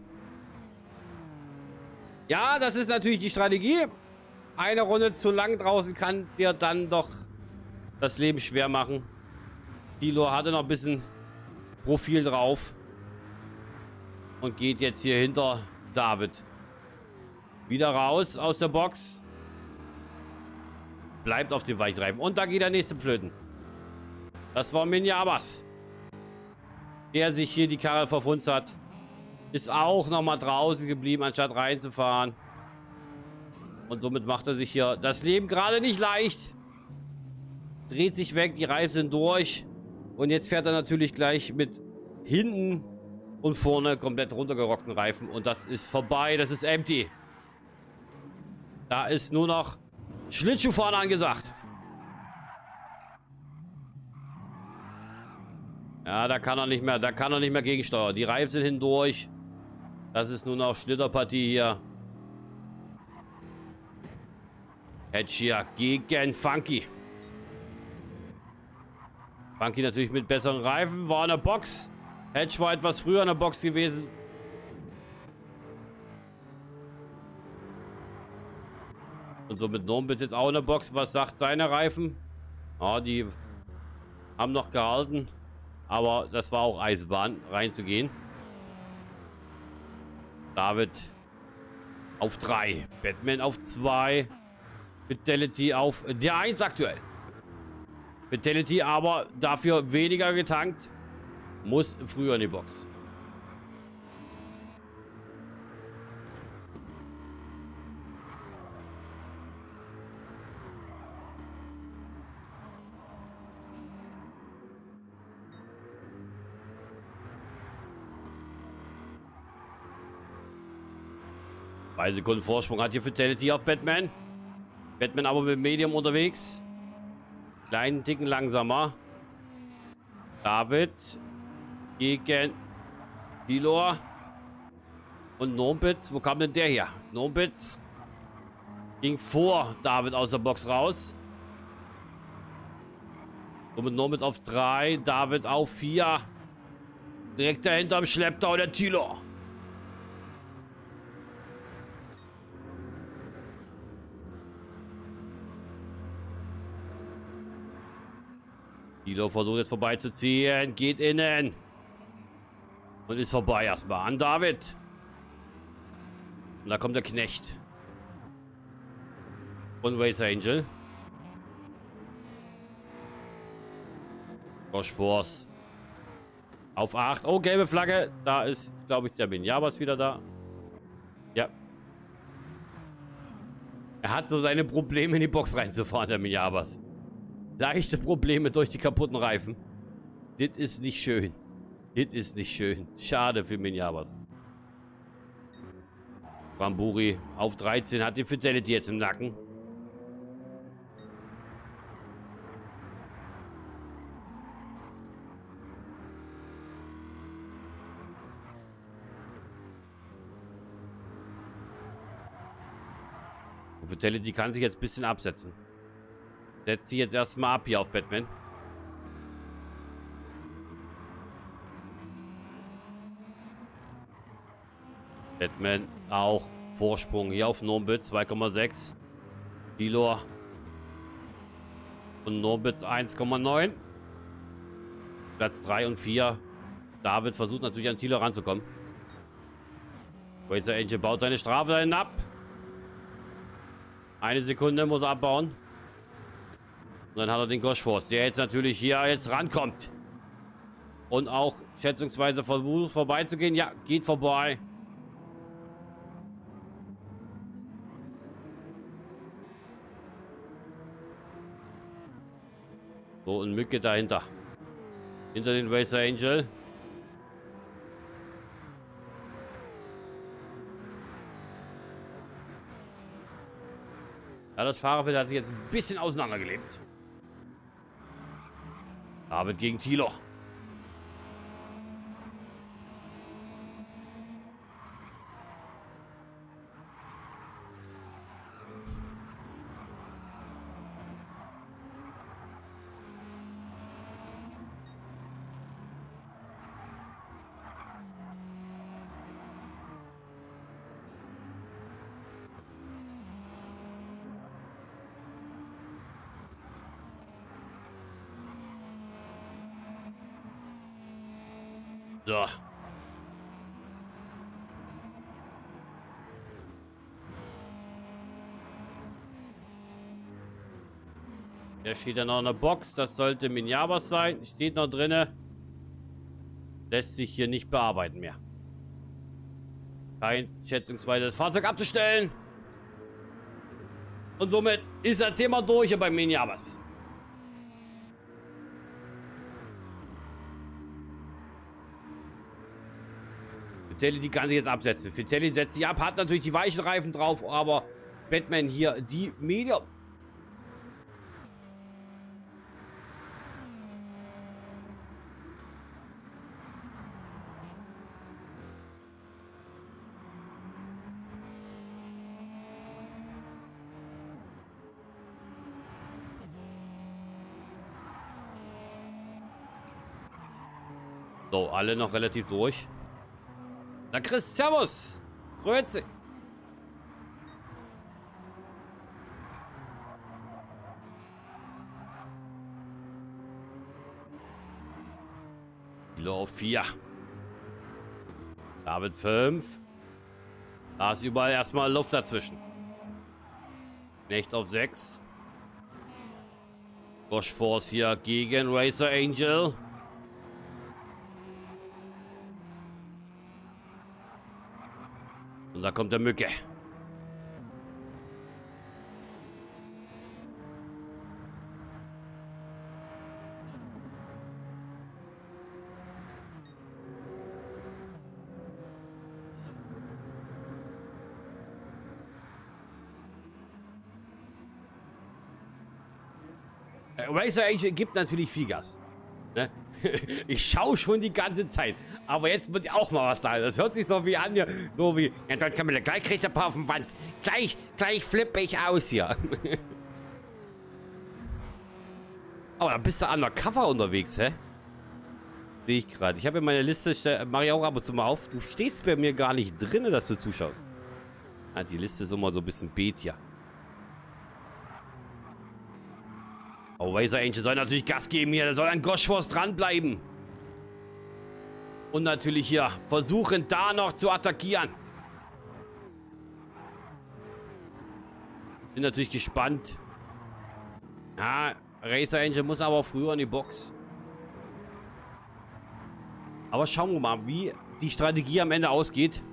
Speaker 1: Ja, das ist natürlich die Strategie. Eine Runde zu lang draußen kann dir dann doch das Leben schwer machen. Tilo hatte noch ein bisschen Profil drauf. Und geht jetzt hier hinter David. Wieder raus aus der Box. Bleibt auf dem Weichreifen. Und da geht der nächste Flöten. Das war Minjabas. Der sich hier die Karre verfunzt hat. Ist auch nochmal draußen geblieben, anstatt reinzufahren. Und somit macht er sich hier das Leben gerade nicht leicht. Dreht sich weg, die Reifen sind durch. Und jetzt fährt er natürlich gleich mit hinten und vorne komplett runtergerockten Reifen. Und das ist vorbei, das ist empty. Da ist nur noch Schlittschuhfahren angesagt. Ja, da kann er nicht mehr gegensteuern. Die Reifen sind hindurch. Das ist nur noch Schlitterpartie hier. Hedge hier gegen Funky. Funky natürlich mit besseren Reifen. War in der Box. Hedge war etwas früher in der Box gewesen. Und somit Normbitz jetzt auch in der Box. Was sagt seine Reifen? Ja, die haben noch gehalten. Aber das war auch Eisenbahn, reinzugehen. David auf 3. Batman auf 2. Vitality auf der 1 aktuell. Vitality aber dafür weniger getankt. Muss früher in die Box. Zwei Sekunden Vorsprung hat hier Vitality auf Batman. Batman aber mit Medium unterwegs. Kleinen Ticken langsamer. David gegen Tilo. Und Normbitz. Wo kam denn der hier? Normbitz ging vor David aus der Box raus. Somit Normbitz auf 3. David auf 4. Direkt dahinter am Schlepptau der Tilo. Tilo versucht jetzt vorbeizuziehen. Geht innen. Und ist vorbei erstmal an David. Und da kommt der Knecht. Und Race Angel. Josh Force. Auf 8. Oh, gelbe Flagge. Da ist, glaube ich, der Minjabas wieder da. Ja. Er hat so seine Probleme in die Box reinzufahren, der Minjabas. Leichte Probleme durch die kaputten Reifen. Das ist nicht schön. Das ist nicht schön. Schade für Minjabas. Bamburi auf 13 hat die Fidelity jetzt im Nacken. Vitality kann sich jetzt ein bisschen absetzen. Setzt sie jetzt erstmal ab hier auf Batman. Batman auch Vorsprung hier auf Normbit 2,6. Dilor und Norbits 1,9. Platz 3 und 4. David versucht natürlich an Thilo ranzukommen. Razor Angel baut seine Strafe dahin ab. Eine Sekunde muss er abbauen. Und dann hat er den Gosh Force, der jetzt natürlich hier jetzt rankommt. Und auch schätzungsweise versucht vorbeizugehen. Ja, geht vorbei. So, und Mücke dahinter. Hinter den Razor Angel. Ja, das Fahrerfeld hat sich jetzt ein bisschen auseinandergelebt. David gegen Thilo. So. Da steht ja noch eine Box. Das sollte Minyabas sein. Steht noch drinne. Lässt sich hier nicht bearbeiten mehr. Kein schätzungsweise das Fahrzeug abzustellen. Und somit ist das Thema durch hier bei Minyabas. Vitelli kann sich jetzt absetzen. Vitelli setzt sich ab, hat natürlich die weichen Reifen drauf, aber Batman hier die Medium. So, alle noch relativ durch. Na Chris, servus. Grüezi. Kilo auf 4. David 5. Da ist überall erstmal Luft dazwischen. Knecht auf 6. Gosh Force hier gegen Razor Angel. Und da kommt der Mücke. Razor Angel gibt natürlich viel Gas. Ne? Ich schaue schon die ganze Zeit. Aber jetzt muss ich auch mal was sagen. Das hört sich so wie an hier. So wie. Ja, dann kann man gleich kriegt der paar auf den Wanz. Gleich flippe ich aus hier. Aber da bist du undercover unterwegs, hä? Sehe ich gerade. Ich habe in meiner Liste, mache ich auch ab und zu mal auf. Du stehst bei mir gar nicht drin, dass du zuschaust. Ja, die Liste ist immer so ein bisschen bet hier. Oh, Razor Angel soll natürlich Gas geben hier. Der soll an Gosh Force dranbleiben. Und natürlich hier versuchen, da noch zu attackieren. Bin natürlich gespannt. Ja, Razor Angel muss aber früher in die Box. Aber schauen wir mal, wie die Strategie am Ende ausgeht.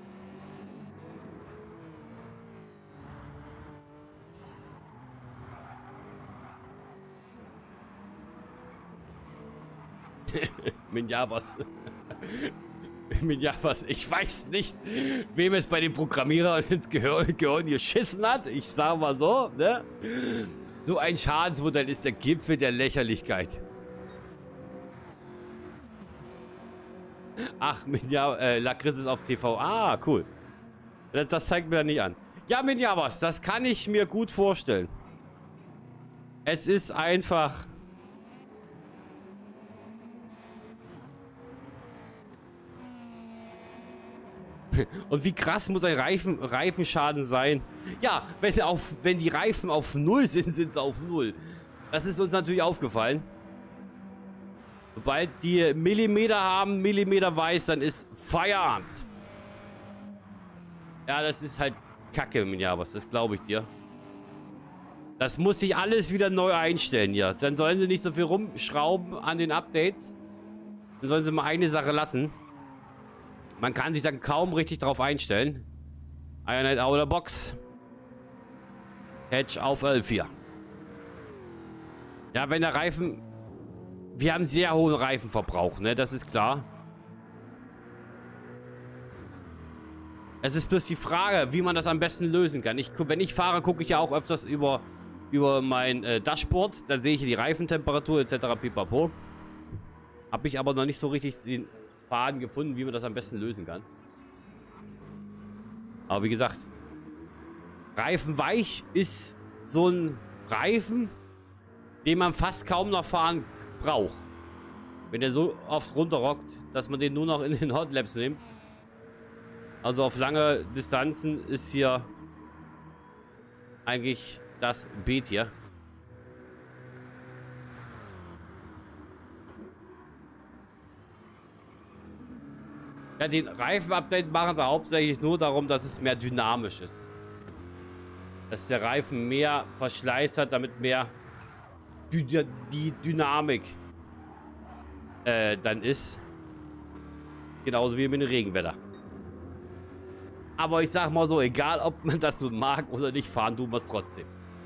Speaker 1: Minyabas. Minyabas. Ich weiß nicht, wem es bei den Programmierern ins Gehirn geschissen hat. Ich sage mal so, ne? So ein Schadensmodell ist der Gipfel der Lächerlichkeit. Ach, Lacris ist auf TV. Ah, cool. Das zeigt mir ja nicht an. Ja, Minjavas, das kann ich mir gut vorstellen. Es ist einfach... Und wie krass muss ein Reifenschaden sein? Ja, wenn die Reifen auf 0 sind, sind sie auf 0. Das ist uns natürlich aufgefallen. Sobald die Millimeter haben, Millimeter weiß, dann ist Feierabend. Ja, das ist halt Kacke, Minjavas, das glaube ich dir. Das muss sich alles wieder neu einstellen hier. Dann sollen sie nicht so viel rumschrauben an den Updates. Dann sollen sie mal eine Sache lassen. Man kann sich dann kaum richtig drauf einstellen. Ionite out of box. Hedge auf L4. Ja, wenn der Reifen... Wir haben sehr hohen Reifenverbrauch, ne? Das ist klar. Es ist bloß die Frage, wie man das am besten lösen kann. Wenn ich fahre, gucke ich ja auch öfters über mein Dashboard. Dann sehe ich die Reifentemperatur etc. pipapo. Habe ich aber noch nicht so richtig den Faden gefunden, wie man das am besten lösen kann. Aber wie gesagt, Reifenweich ist so ein Reifen, den man fast kaum noch fahren braucht. Wenn der so oft runterrockt, dass man den nur noch in den Hotlaps nimmt. Also auf lange Distanzen ist hier eigentlich das Beet hier. Ja, den Reifen-Update machen sie hauptsächlich nur darum, dass es mehr dynamisch ist. Dass der Reifen mehr Verschleiß hat, damit mehr die Dynamik dann ist. Genauso wie mit dem Regenwetter. Aber ich sag mal so, egal ob man das nun mag oder nicht, fahren tun wir es trotzdem.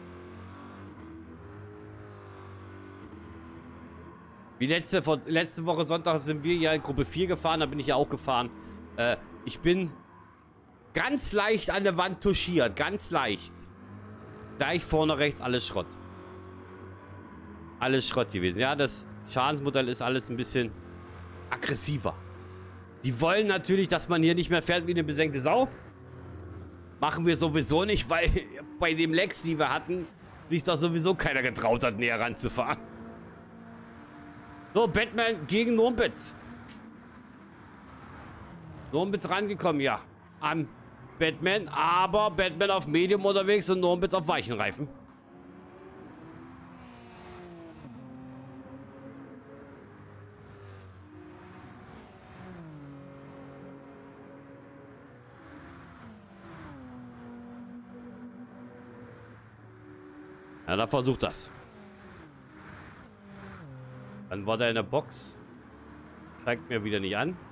Speaker 1: Wie letzte Woche Sonntag sind wir ja in Gruppe 4 gefahren, da bin ich ja auch gefahren. Ich bin ganz leicht an der Wand touchiert, ganz leicht. Da ich vorne rechts alles Schrott. Alles Schrott gewesen. Ja, das Schadensmodell ist alles ein bisschen aggressiver. Die wollen natürlich, dass man hier nicht mehr fährt wie eine besenkte Sau. Machen wir sowieso nicht, weil bei dem Lex, die wir hatten, sich doch sowieso keiner getraut hat, näher ranzufahren. So, Batman gegen Normbitz. Normbitz rangekommen, ja. An Batman, aber Batman auf Medium unterwegs und Normbitz auf weichen Reifen. Ja, dann versucht das. Dann war der in der Box. Zeigt mir wieder nicht an.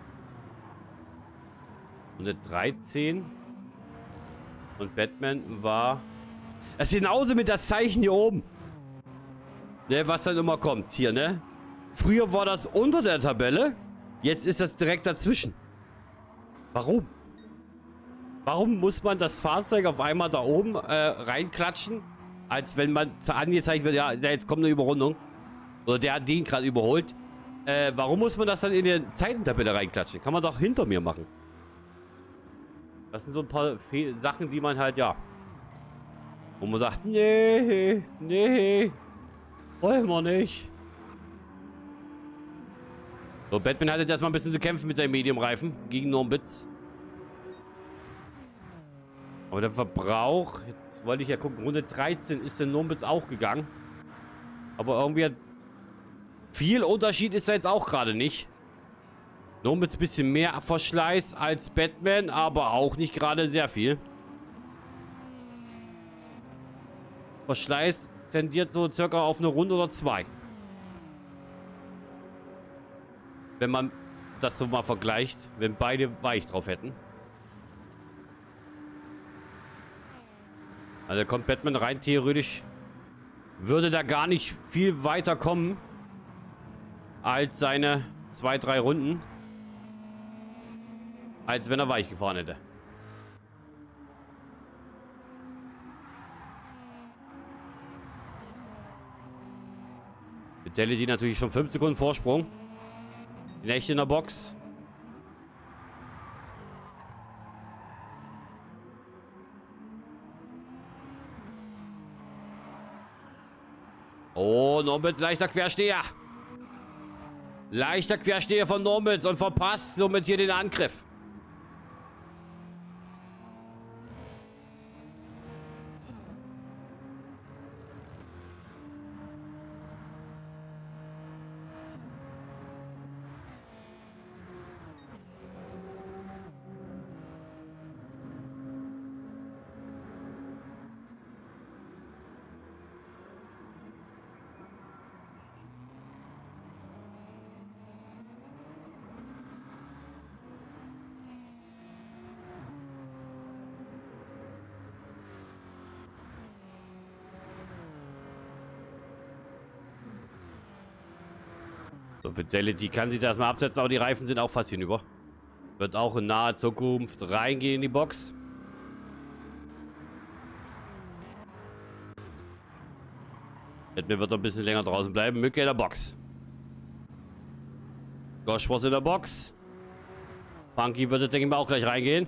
Speaker 1: Und eine 13. Und Batman war... Das ist genauso mit das Zeichen hier oben. Ne, was dann immer kommt. Hier, ne? Früher war das unter der Tabelle. Jetzt ist das direkt dazwischen. Warum? Warum muss man das Fahrzeug auf einmal da oben reinklatschen? Als wenn man angezeigt wird, ja, jetzt kommt eine Überrundung. Oder der hat den gerade überholt. Warum muss man das dann in die Zeitentabelle reinklatschen? Kann man doch hinter mir machen. Das sind so ein paar Sachen, die man halt, ja... Wo man sagt, nee, nee, wollen wir nicht. So, Batman hatte jetzt mal ein bisschen zu kämpfen mit seinem Medium-Reifen gegen Normbitz. Aber der Verbrauch, jetzt wollte ich ja gucken, Runde 13 ist der Normbitz auch gegangen. Aber irgendwie hat viel Unterschied ist da jetzt auch gerade nicht. Normbitz ein bisschen mehr Verschleiß als Batman, aber auch nicht gerade sehr viel. Verschleiß tendiert so circa auf eine Runde oder 2. Wenn man das so mal vergleicht, wenn beide weich drauf hätten. Also kommt Batman rein, theoretisch würde da gar nicht viel weiter kommen als seine 2-3 Runden, als wenn er weich gefahren hätte. Vitality natürlich schon 5 Sekunden Vorsprung. Nicht in der Box. Oh, Normitz, leichter Quersteher. Leichter Quersteher von Normitz und verpasst somit hier den Angriff. So, Fidelity kann sich das mal absetzen, aber die Reifen sind auch fast hinüber. Wird auch in naher Zukunft reingehen in die Box. Edmund wird noch ein bisschen länger draußen bleiben. Mücke in der Box. Gosh was in der Box. Funky würde, denke ich mal, auch gleich reingehen.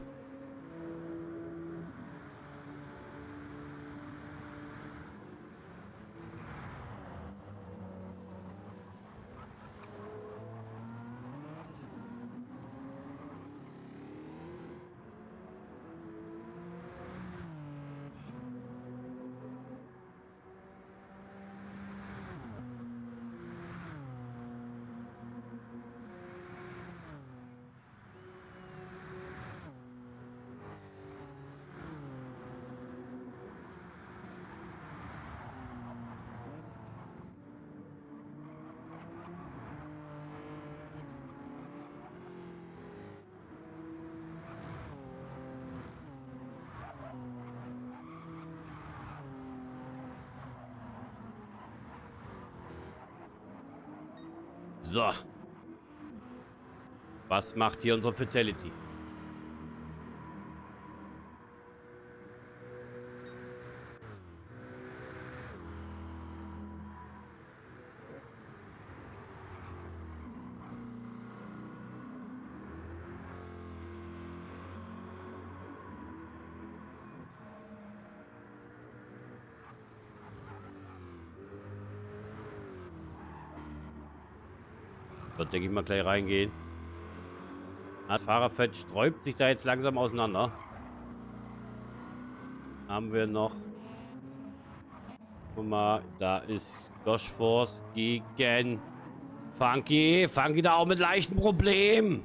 Speaker 1: So. Was macht hier unsere Fatality? Wird, denke ich mal, gleich reingehen. Das Fahrerfeld sträubt sich da jetzt langsam auseinander. Haben wir noch. Guck mal, da ist Josh Force gegen Funky. Funky da auch mit leichten Problemen.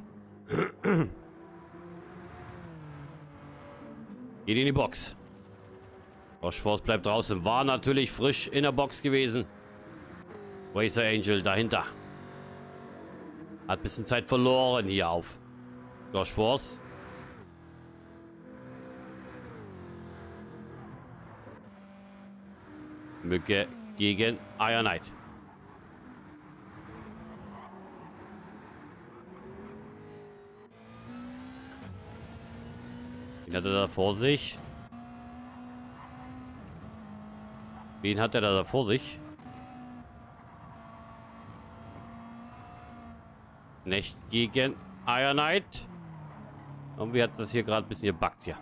Speaker 1: Geht in die Box. Josh Force bleibt draußen. War natürlich frisch in der Box gewesen. Racer Angel dahinter. Hat ein bisschen Zeit verloren hier auf Josh Force. Mücke gegen Iron Knight. Wen hat er da vor sich? Wen hat er da vor sich? Nicht gegen Iron Knight. Und wie hat das hier gerade ein bisschen gebackt hier?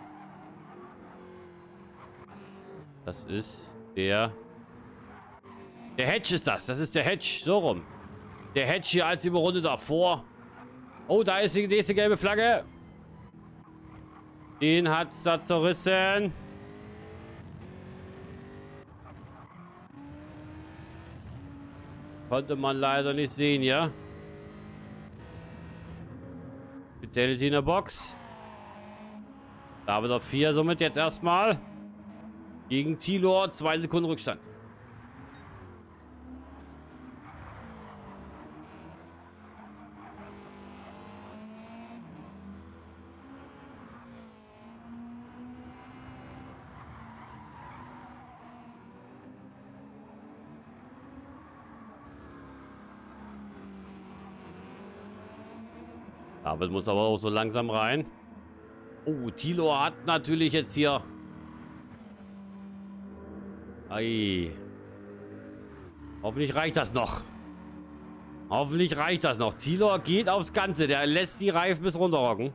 Speaker 1: Das ist der Hedge ist das. Das ist der Hedge. So rum. Der Hedge hier als die Runde davor. Oh, da ist die nächste gelbe Flagge. Den hat es da zerrissen. Konnte man leider nicht sehen, ja. Fidelity in der Box. David auf 4, somit jetzt erstmal. Gegen Tilor, 2 Sekunden Rückstand. David muss aber auch so langsam rein. Oh, Tilo hat natürlich jetzt hier... Ei. Hoffentlich reicht das noch. Hoffentlich reicht das noch. Tilo geht aufs Ganze. Der lässt die Reifen bis runterrocken.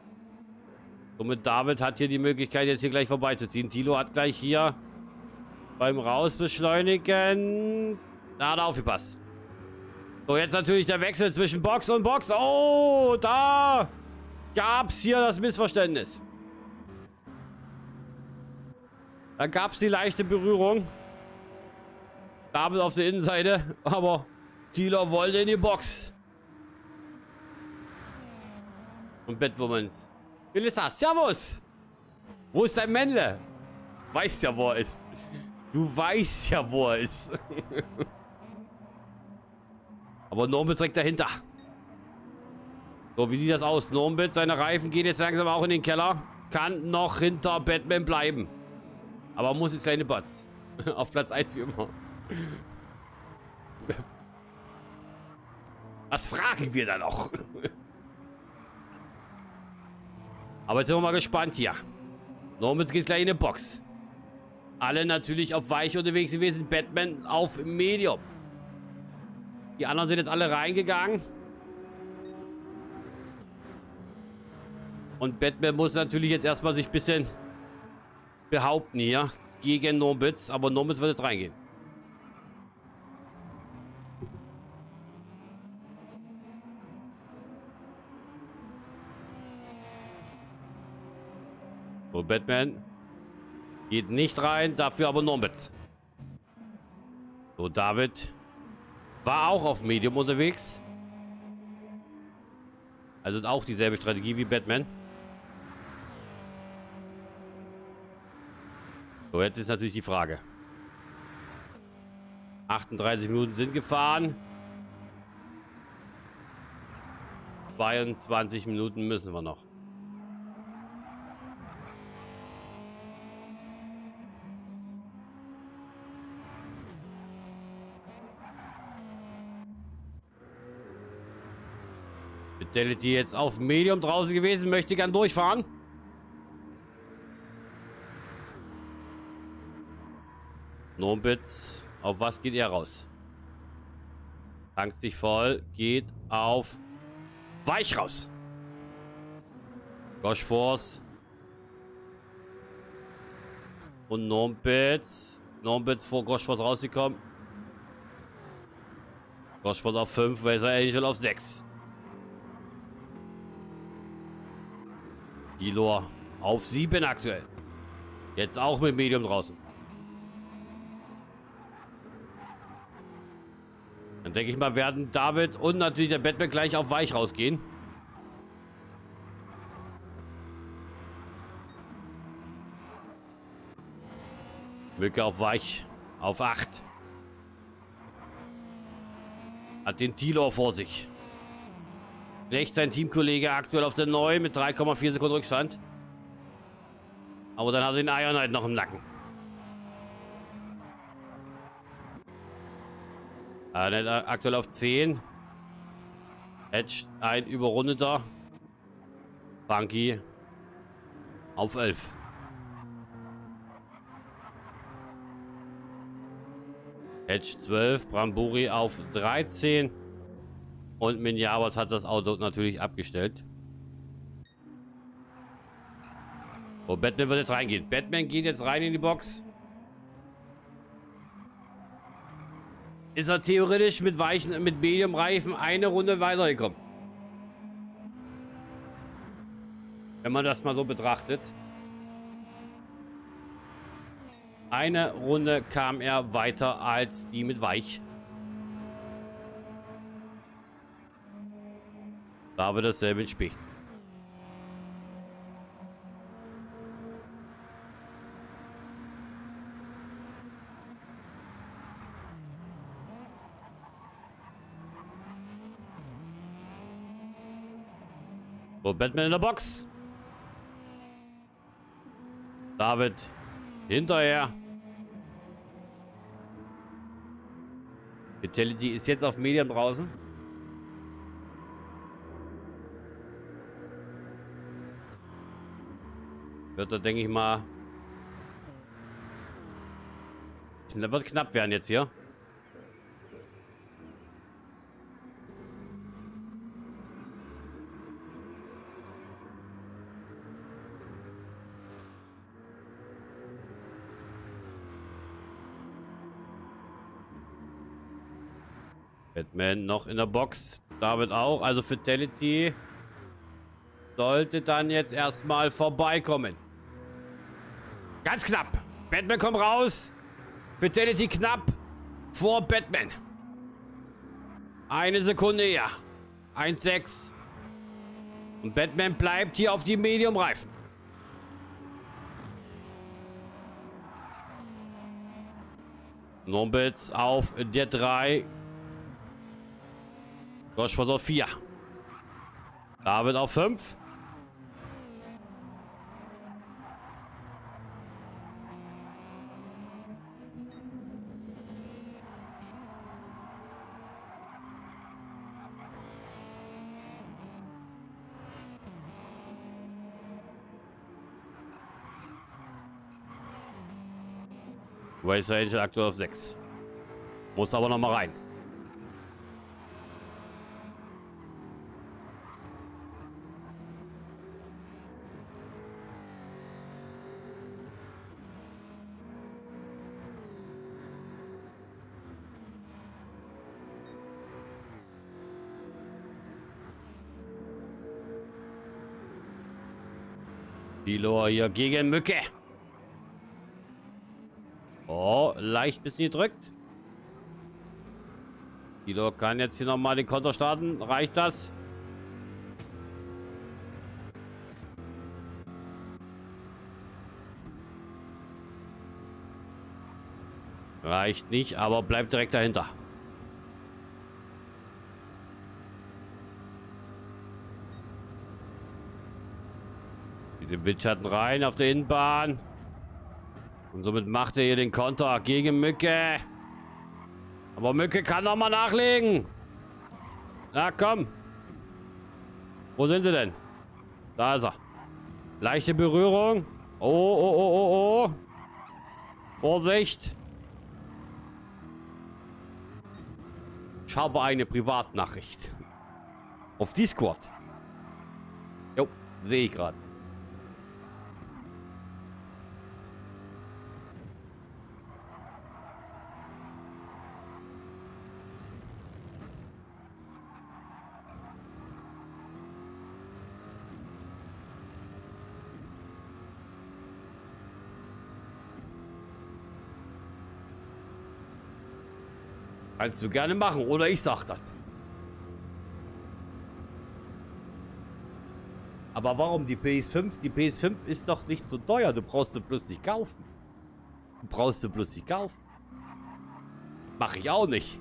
Speaker 1: Somit David hat hier die Möglichkeit, jetzt hier gleich vorbeizuziehen. Tilo hat gleich hier Beim Rausbeschleunigen. Da hat er aufgepasst. So, jetzt natürlich der Wechsel zwischen Box und Box. Oh, da gab es hier das Missverständnis. Da gab es die leichte Berührung. David auf der Innenseite, aber Thieler wollte in die Box. Und Batwomans. Melissa, servus! Wo ist dein Männle? Weißt ja, wo er ist. Du weißt ja, wo er ist. Aber Normbitz direkt dahinter. So, wie sieht das aus? Normbitz, seine Reifen gehen jetzt langsam auch in den Keller. Kann noch hinter Batman bleiben. Aber muss jetzt kleine Bots. Auf Platz 1 wie immer. Was fragen wir da noch? Aber jetzt sind wir mal gespannt hier. Normbitz geht gleich in eine Box. Alle natürlich auf Weich unterwegs gewesen. Batman auf Medium. Die anderen sind jetzt alle reingegangen. Und Batman muss natürlich jetzt erstmal sich ein bisschen behaupten hier gegen Normbitz. Aber Normbitz wird jetzt reingehen. So, Batman geht nicht rein, dafür aber Normbitz. So, David war auch auf Medium unterwegs. Also auch dieselbe Strategie wie Batman. So, jetzt ist natürlich die Frage. 38 Minuten sind gefahren. 22 Minuten müssen wir noch. Fidelity jetzt auf Medium draußen gewesen, möchte gern durchfahren. Normbitz, auf was geht er raus? Tankt sich voll, geht auf Weich raus. Gosh Force. Und Normbitz. Normbitz vor Gosh Force rausgekommen. Gosh Force auf 5, Razor Angel auf 6. Gilor auf 7 aktuell. Jetzt auch mit Medium draußen. Dann denke ich mal, werden David und natürlich der Batman gleich auf Weich rausgehen. Mücke auf Weich. Auf 8. Hat den Thieler vor sich. Rechts sein Teamkollege aktuell auf der 9 mit 3,4 Sekunden Rückstand. Aber dann hat er den Ironite noch im Nacken. Aktuell auf 10. Edge ein überrundeter. Funky auf 11. Edge 12. Bramburi auf 13. Und Minjabas hat das Auto natürlich abgestellt. Oh, Batman wird jetzt reingehen. Batman geht jetzt rein in die Box. Ist er theoretisch mit weichen, mit Medium-Reifen eine Runde weitergekommen. Wenn man das mal so betrachtet. Eine Runde kam er weiter als die mit Weich. Da wird dasselbe ins Spiel. So, Batman in der Box. David hinterher. Vitality ist jetzt auf Medium draußen. Wird er, denke ich mal, wird knapp werden jetzt hier. Batman noch in der Box. David auch. Also Fatality sollte dann jetzt erstmal vorbeikommen. Ganz knapp. Batman kommt raus. Fatality knapp vor Batman. Eine Sekunde eher. 1,6. Und Batman bleibt hier auf die Medium-Reifen. Nombitz auf der 3. Josh auf 4. David auf 5. Racer Angel aktuell auf 6. Muss aber noch mal rein. Dilo hier gegen Mücke. Oh, leicht bisschen gedrückt. Dilo kann jetzt hier nochmal den Konter starten. Reicht das? Reicht nicht, aber bleibt direkt dahinter. Den Windschatten rein auf der Innenbahn. Und somit macht er hier den Konter gegen Mücke. Aber Mücke kann noch mal nachlegen. Na komm. Wo sind sie denn? Da ist er. Leichte Berührung. Oh, oh, oh, oh, oh. Vorsicht. Ich habe eine Privatnachricht. Auf Discord. Jo, sehe ich gerade. Kannst du gerne machen, oder ich sag das. Aber warum die PS5? Die PS5 ist doch nicht so teuer. Du brauchst sie bloß nicht kaufen. Du brauchst sie bloß nicht kaufen. Mach ich auch nicht.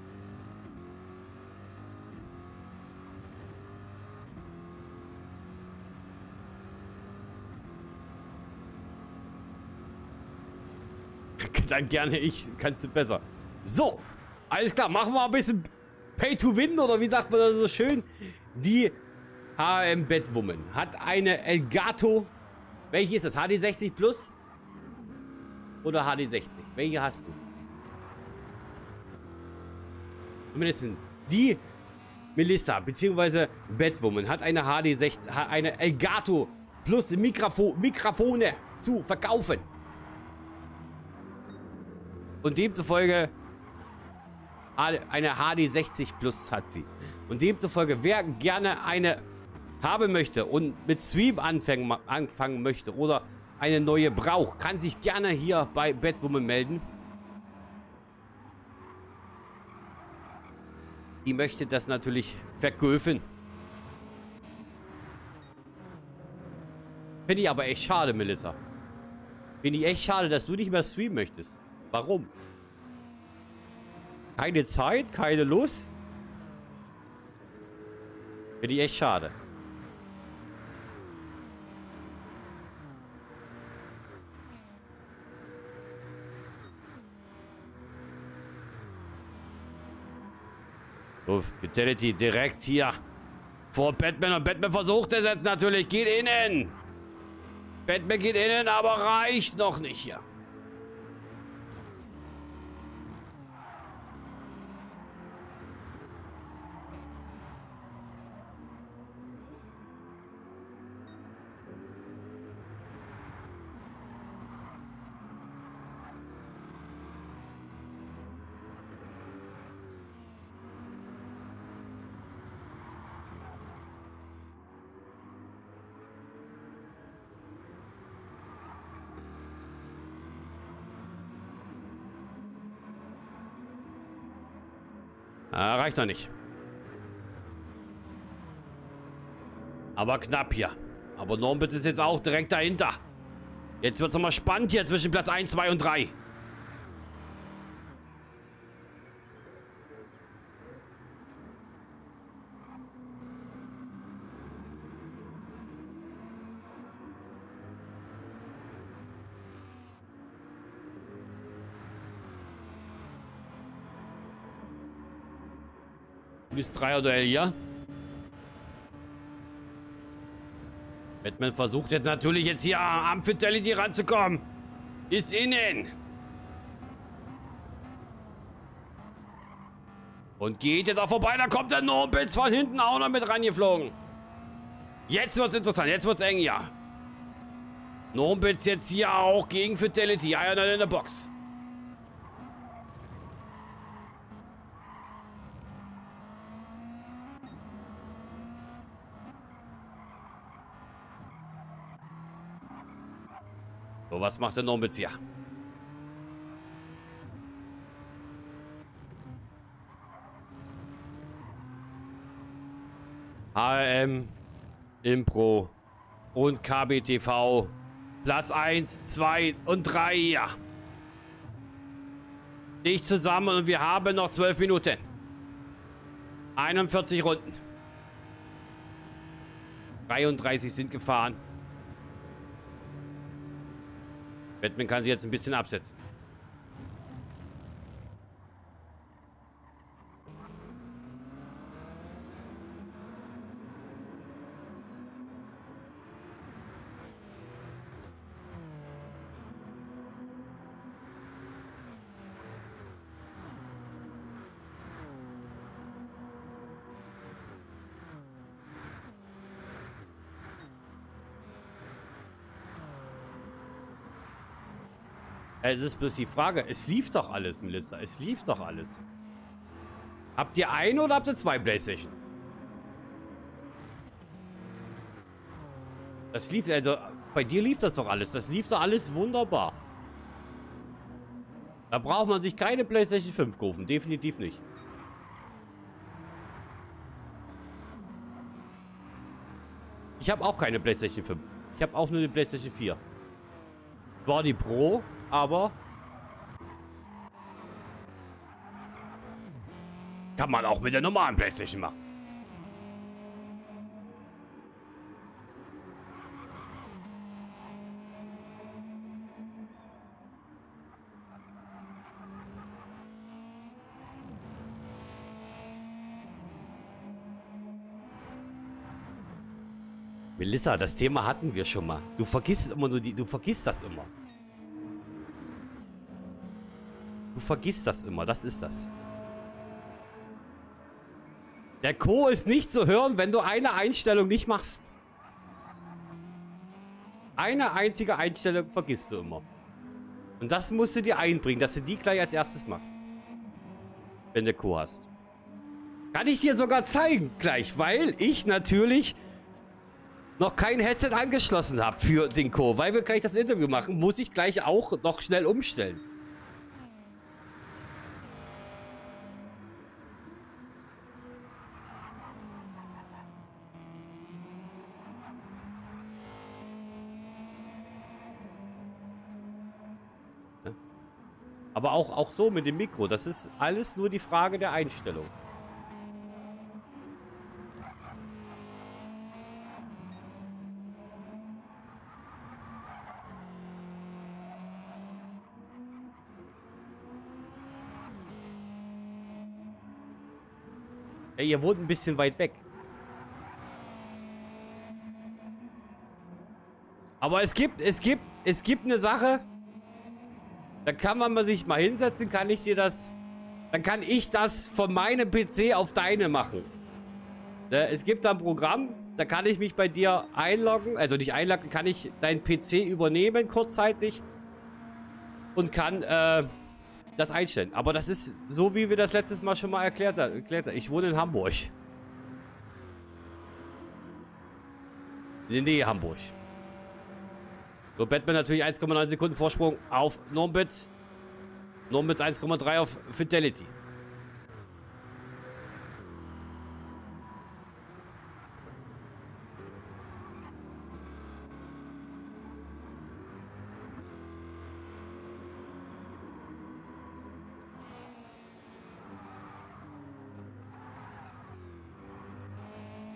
Speaker 1: Dann gerne ich. Kannst du besser. So. Alles klar, machen wir ein bisschen Pay to Win, oder wie sagt man das so schön? Die HM Batwoman hat eine Elgato. Welche ist das? HD60 Plus? Oder HD60? Welche hast du? Zumindest die Melissa, beziehungsweise Batwoman, hat eine HD60, eine Elgato Plus Mikrofone zu verkaufen. Und demzufolge eine HD60 Plus hat sie. Und demzufolge, wer gerne eine haben möchte und mit Stream anfangen möchte oder eine neue braucht, kann sich gerne hier bei Batwoman melden. Die möchte das natürlich verkaufen. Finde ich aber echt schade, Melissa. Finde ich echt schade, dass du nicht mehr streamen möchtest. Warum? Keine Zeit, keine Lust. Finde ich echt schade. So, Fatality direkt hier vor Batman. Und Batman versucht es jetzt natürlich. Geht innen. Batman geht innen, aber reicht noch nicht hier. Reicht noch nicht. Aber knapp hier. Aber Normbitz ist jetzt auch direkt dahinter. Jetzt wird es nochmal spannend hier zwischen Platz 1, 2 und 3. Bis 3er-Duell hier. Batman versucht jetzt natürlich hier am Fidelity ranzukommen. Ist innen. Und geht jetzt auch vorbei. Da kommt der Normbitz von hinten auch noch mit rangeflogen. Jetzt wird's interessant. Jetzt wird's eng, ja. Normbitz jetzt hier auch gegen Fidelity. Einer in der Box. So, was macht der Normbitz hier? HRM, Impro und KBTV. Platz 1, 2 und 3 hier. Dicht zusammen und wir haben noch 12 Minuten. 41 Runden. 33 sind gefahren. Batman kann sich jetzt ein bisschen absetzen. Es ist bloß die Frage, es lief doch alles, Melissa. Es lief doch alles. Habt ihr ein oder habt ihr zwei PlayStation? Das lief, also bei dir lief das doch alles. Das lief doch alles wunderbar. Da braucht man sich keine PlayStation 5 kaufen. Definitiv nicht. Ich habe auch keine PlayStation 5. Ich habe auch nur die PlayStation 4. War die Pro, aber kann man auch mit der normalen PlayStation machen. Melissa, das Thema hatten wir schon mal. Du vergisst immer nur du vergisst das immer. Du vergisst das immer, das ist das. Der Co ist nicht zu hören, wenn du eine Einstellung nicht machst. Eine einzige Einstellung vergisst du immer. Und das musst du dir einbringen, dass du die gleich als erstes machst. Wenn du Co hast. Kann ich dir sogar zeigen gleich, weil ich natürlich noch kein Headset angeschlossen habe für den Co. Weil wir gleich das Interview machen, muss ich gleich auch noch schnell umstellen. Aber auch so mit dem Mikro. Das ist alles nur die Frage der Einstellung. Ey, ihr wohnt ein bisschen weit weg. Aber es gibt eine Sache. Da kann man sich mal hinsetzen, kann ich dir das... Dann kann ich das von meinem PC auf deine machen. Es gibt da ein Programm, da kann ich mich bei dir einloggen. Also nicht einloggen, kann ich deinen PC übernehmen kurzzeitig. Und kann das einstellen. Aber das ist so, wie wir das letztes Mal schon mal erklärt haben. Ich wohne in Hamburg. In der Nähe Hamburg. So, Batman natürlich 1,9 Sekunden Vorsprung auf Normbitz. Normbitz 1,3 auf Fidelity.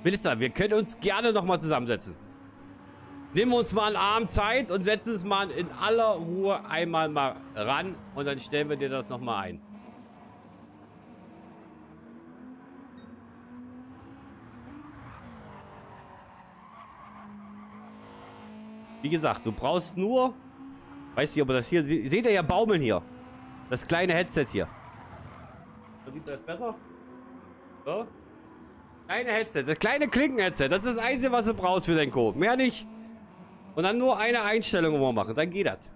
Speaker 1: Melissa, wir können uns gerne nochmal zusammensetzen. Nehmen wir uns mal einen Abend Zeit und setzen es mal in aller Ruhe einmal mal ran. Und dann stellen wir dir das nochmal ein. Wie gesagt, du brauchst nur... Weiß nicht, ob ihr das hier... Seht ihr ja baumeln hier. Das kleine Headset hier. Sieht man das besser? So. Kleine Headset. Das kleine Klinken-Headset. Das ist das Einzige, was du brauchst für deinen Code. Mehr nicht. Und dann nur eine Einstellung immer machen. Dann geht das.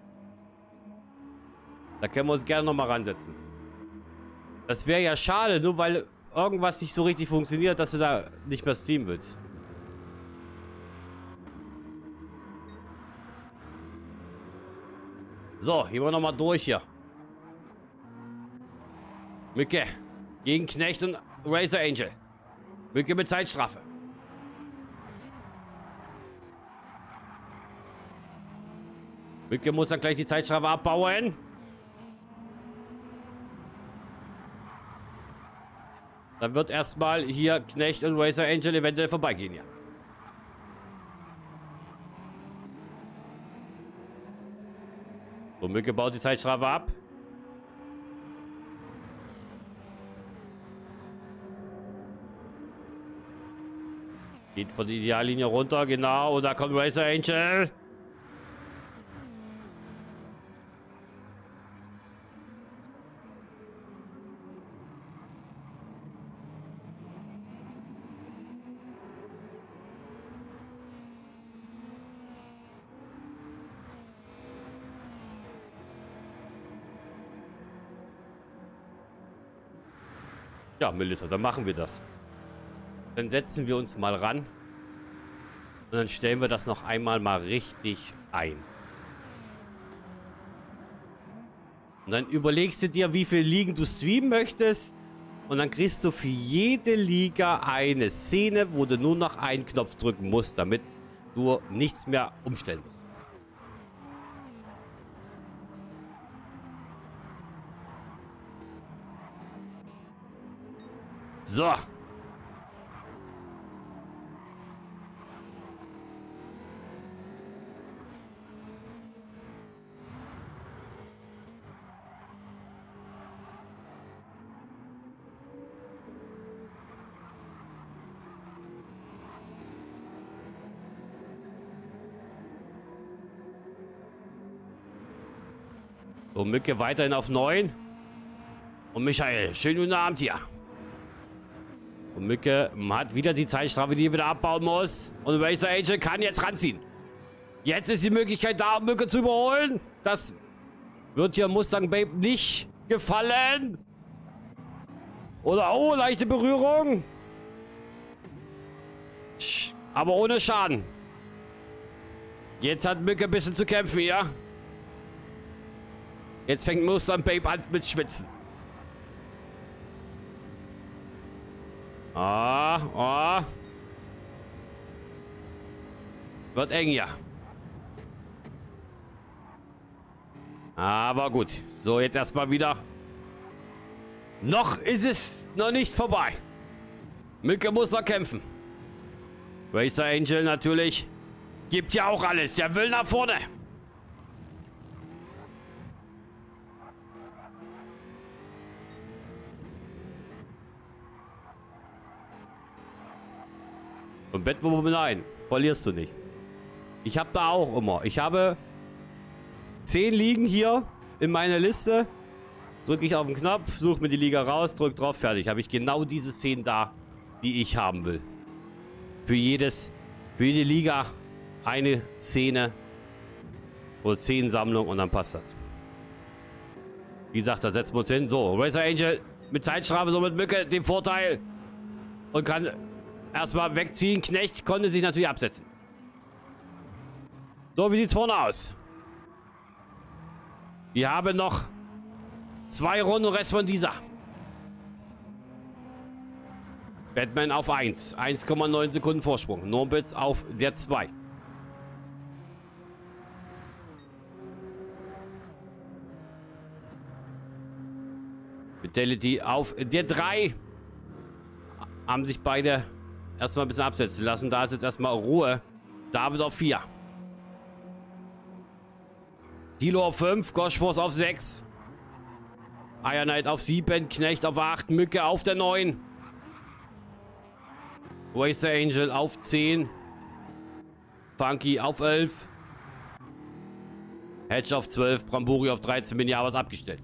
Speaker 1: Da können wir uns gerne nochmal ransetzen. Das wäre ja schade, nur weil irgendwas nicht so richtig funktioniert, dass du da nicht mehr streamen willst. So, gehen wir nochmal durch hier. Mücke gegen Knecht und Razor Angel. Mücke mit Zeitstrafe. Mücke muss dann gleich die Zeitstrafe abbauen. Dann wird erstmal hier Knecht und Razor Angel eventuell vorbeigehen, ja. So, Mücke baut die Zeitstrafe ab. Geht von der Ideallinie runter, genau. Und da kommt Razor Angel. Ja, Melissa, dann machen wir das. Dann setzen wir uns mal ran. Und dann stellen wir das noch einmal mal richtig ein. Und dann überlegst du dir, wie viele Ligen du streamen möchtest. Und dann kriegst du für jede Liga eine Szene, wo du nur noch einen Knopf drücken musst, damit du nichts mehr umstellen musst. So. So, Mücke weiterhin auf 9. Und Michael, schönen guten Abend hier. Und Mücke hat wieder die Zeitstrafe, die er wieder abbauen muss. Und Razor Angel kann jetzt ranziehen. Jetzt ist die Möglichkeit da, um Mücke zu überholen. Das wird hier Mustang Babe nicht gefallen. Oder, oh, leichte Berührung. Aber ohne Schaden. Jetzt hat Mücke ein bisschen zu kämpfen hier. Jetzt fängt Mustang Babe an mit Schwitzen. Wird eng hier. Aber gut. So, jetzt erstmal wieder. Noch ist es noch nicht vorbei. Mücke muss noch kämpfen. Razor Angel natürlich. Gibt ja auch alles. Der will nach vorne. Und Batwoman, nein, verlierst du nicht. Ich habe da auch immer. Ich habe 10 Ligen hier in meiner Liste. Drücke ich auf den Knopf, suche mir die Liga raus, drücke drauf, fertig. Habe ich genau diese 10 da, die ich haben will. Für jede Liga eine Szene oder 10 Sammlung und dann passt das. Wie gesagt, da setzen wir uns hin. So, Razor Angel mit Zeitstrafe, so mit Mücke den Vorteil und kann erstmal wegziehen. Knecht konnte sich natürlich absetzen. So, wie sieht's vorne aus? Wir haben noch 2 Runden Rest von dieser. Batman auf 1. 1,9 Sekunden Vorsprung. Norbitz auf der 2. Fidelity auf der 3. Haben sich beide erstmal ein bisschen absetzen lassen. Da ist jetzt erstmal Ruhe. David auf 4. Dilo auf 5. Goschwurst auf 6. Iron Knight auf 7. Knecht auf 8. Mücke auf der 9. Racer Angel auf 10. Funky auf 11. Hedge auf 12. Bramburi auf 13. Bin ja was abgestellt.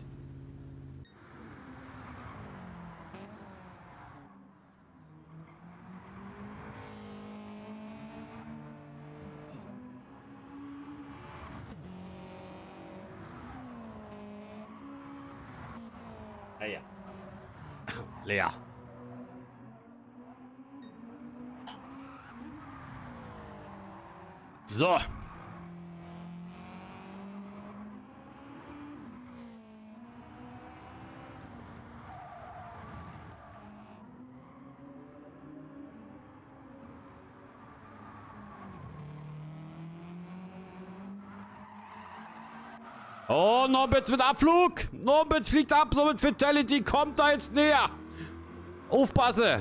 Speaker 1: Ja. Leer. So. Oh, Norbitz mit Abflug. Norbitz fliegt ab, somit Fatality kommt da jetzt näher. Aufpasse.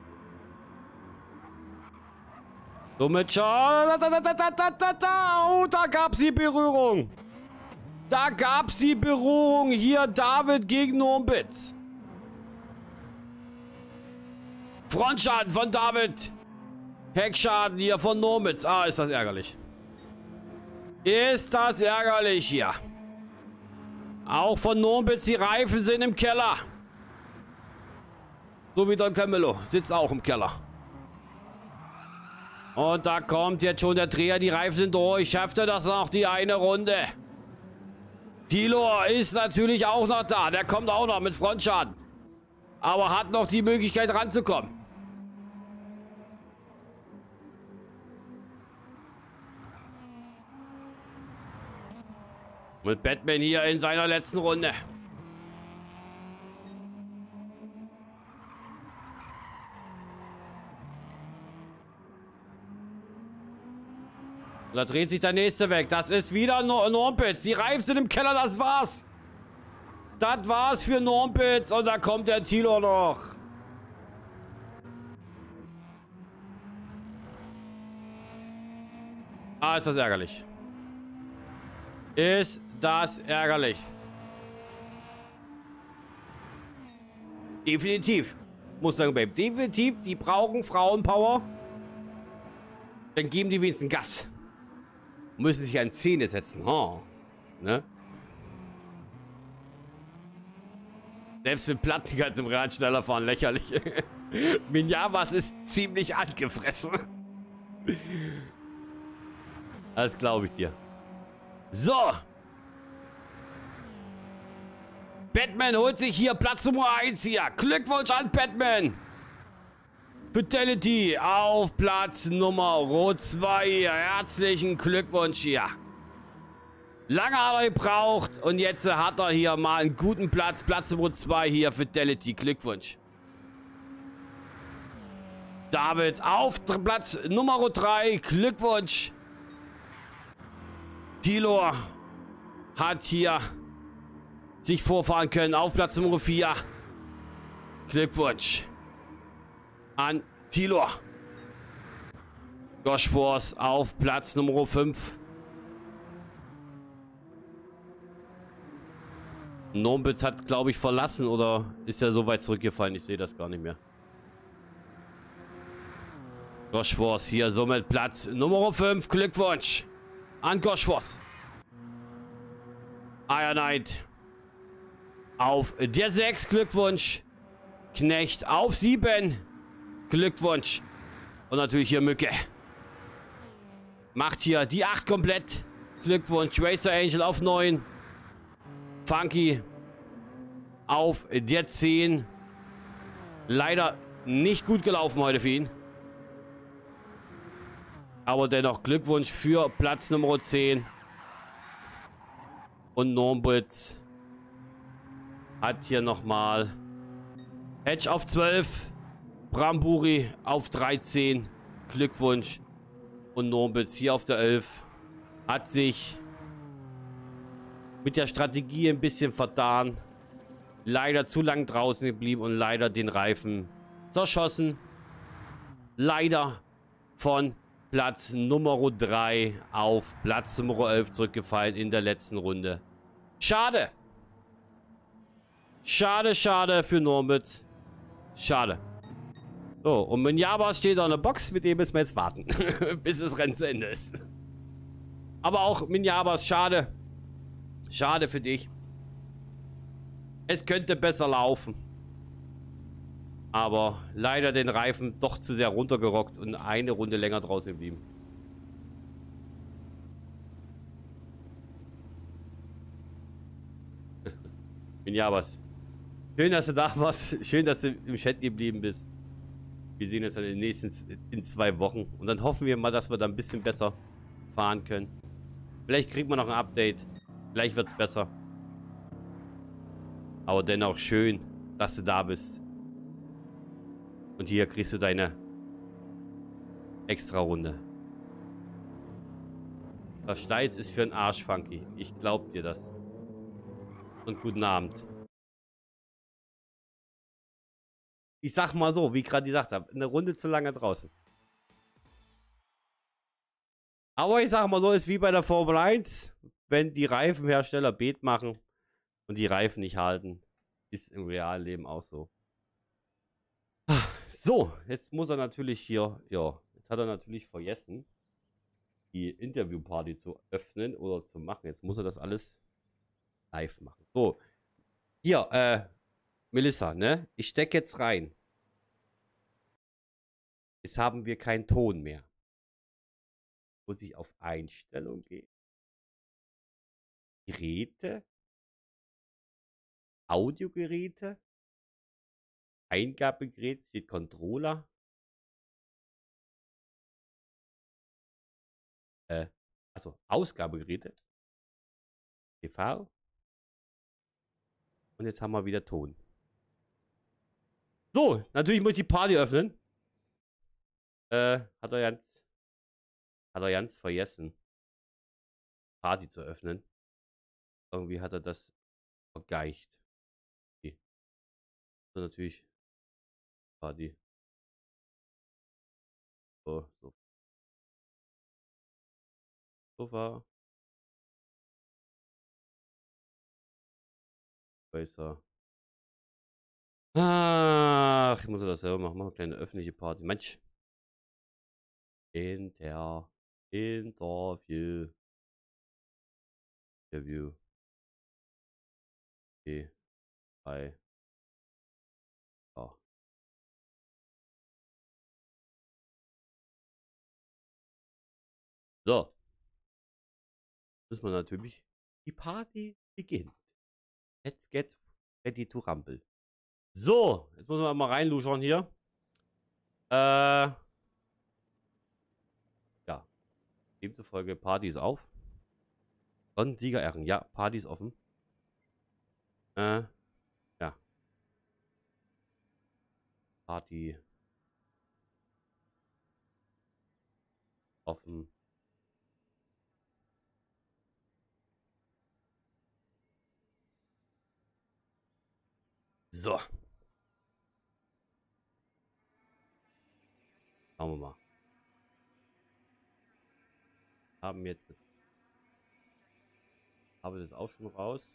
Speaker 1: Somit schon. Oh, da gab es die Berührung. Da gab es die Berührung. Hier David gegen Norbitz. Frontschaden von David. Heckschaden hier von Norbitz. Ah, ist das ärgerlich. Ist das ärgerlich hier. Auch von Norbitz, die Reifen sind im Keller. So wie Don Camillo. Sitzt auch im Keller. Und da kommt jetzt schon der Dreher. Die Reifen sind durch. Schafft er das noch, die eine Runde? Pilo ist natürlich auch noch da. Der kommt auch noch mit Frontschaden. Aber hat noch die Möglichkeit ranzukommen. Mit Batman hier in seiner letzten Runde. Da dreht sich der nächste weg. Das ist wieder Norbitz. Die Reifen sind im Keller, das war's. Das war's für Norbitz. Und da kommt der Thilo noch. Ah, ist das ärgerlich. Ist das ärgerlich. Definitiv. Muss sagen, Babe. Definitiv, die brauchen Frauenpower. Dann geben die wenigstens Gas. Müssen sich an Zähne setzen. Oh. Ne? Selbst mit Platten kannst du im Rad schneller fahren. Lächerlich. Minyamas ist ziemlich angefressen. Das glaube ich dir. So. Batman holt sich hier Platz Nummer 1 hier. Glückwunsch an Batman. Fatality auf Platz Nummer 2. Herzlichen Glückwunsch hier. Lange hat er gebraucht und jetzt hat er hier mal einen guten Platz. Platz Nummer 2 hier. Fatality. Glückwunsch. David auf Platz Nummer 3. Glückwunsch. Thilo hat hier sich vorfahren können auf Platz Nummer 4. Glückwunsch an Thilo. Josh Force auf Platz Nummer 5. Norbitz hat, glaube ich, verlassen oder ist er so weit zurückgefallen? Ich sehe das gar nicht mehr. Josh Force hier somit Platz Nummer 5. Glückwunsch an Josh Force. Iron Knight auf der 6. Glückwunsch. Knecht auf 7. Glückwunsch. Und natürlich hier Mücke. Macht hier die 8 komplett. Glückwunsch. Racer Angel auf 9. Funky auf der 10. Leider nicht gut gelaufen heute für ihn. Aber dennoch Glückwunsch für Platz Nummer 10. Und Norbitz hat hier nochmal Hedge auf 12. Bramburi auf 13. Glückwunsch. Und Norbitz hier auf der 11. Hat sich mit der Strategie ein bisschen vertan. Leider zu lang draußen geblieben und leider den Reifen zerschossen. leider von Platz Nummer 3 auf Platz Nummer 11 zurückgefallen in der letzten Runde. Schade. Schade, schade für Norbit. Schade. So, und Minjabas steht da in der Box, mit dem müssen wir jetzt warten, bis das Rennen zu Ende ist. Aber auch Minjabas, schade. Schade für dich. Es könnte besser laufen. Aber leider den Reifen doch zu sehr runtergerockt und eine Runde länger draußen geblieben. Minjabas. Schön, dass du da warst. Schön, dass du im Chat geblieben bist. Wir sehen uns dann in 2 Wochen. Und dann hoffen wir mal, dass wir da ein bisschen besser fahren können. Vielleicht kriegen wir noch ein Update. Vielleicht wird es besser. Aber dennoch schön, dass du da bist. Und hier kriegst du deine Extra-Runde. Verschleiß ist für einen Arsch, Funky. Ich glaub dir das. Und guten Abend. Ich sag mal so, wie ich gerade gesagt habe, eine Runde zu lange draußen. Aber ich sag mal so, ist wie bei der Formel 1, wenn die Reifenhersteller Bet machen und die Reifen nicht halten, ist im realen Leben auch so. So, jetzt muss er natürlich hier, ja, jetzt hat er natürlich vergessen, die Interviewparty zu öffnen oder zu machen. Jetzt muss er das alles live machen. So, hier, Melissa, ne? Ich stecke jetzt rein. Jetzt haben wir keinen Ton mehr. Muss ich auf Einstellung gehen? Geräte? Audiogeräte? Eingabegerät steht Controller. Also Ausgabegeräte. TV. Und jetzt haben wir wieder Ton. So, natürlich muss ich die Party öffnen. Hat er ganz vergessen, Party zu öffnen. Irgendwie hat er das vergeicht. Okay. So, natürlich Party. So. Sofa. Besser. Ach, ich muss das selber machen. Machen wir eine kleine öffentliche Party. Mensch. Interview. Okay. 3. Ja. So. Müssen wir natürlich die Party beginnen. Let's get ready to rumble. So, jetzt muss man mal reinluschern hier. Ja. Demzufolge Party ist auf. Sonnensieger Ehren. Ja, Party ist offen. Ja. Party. Offen. So. Schauen wir mal. Haben jetzt. Habe das auch schon raus.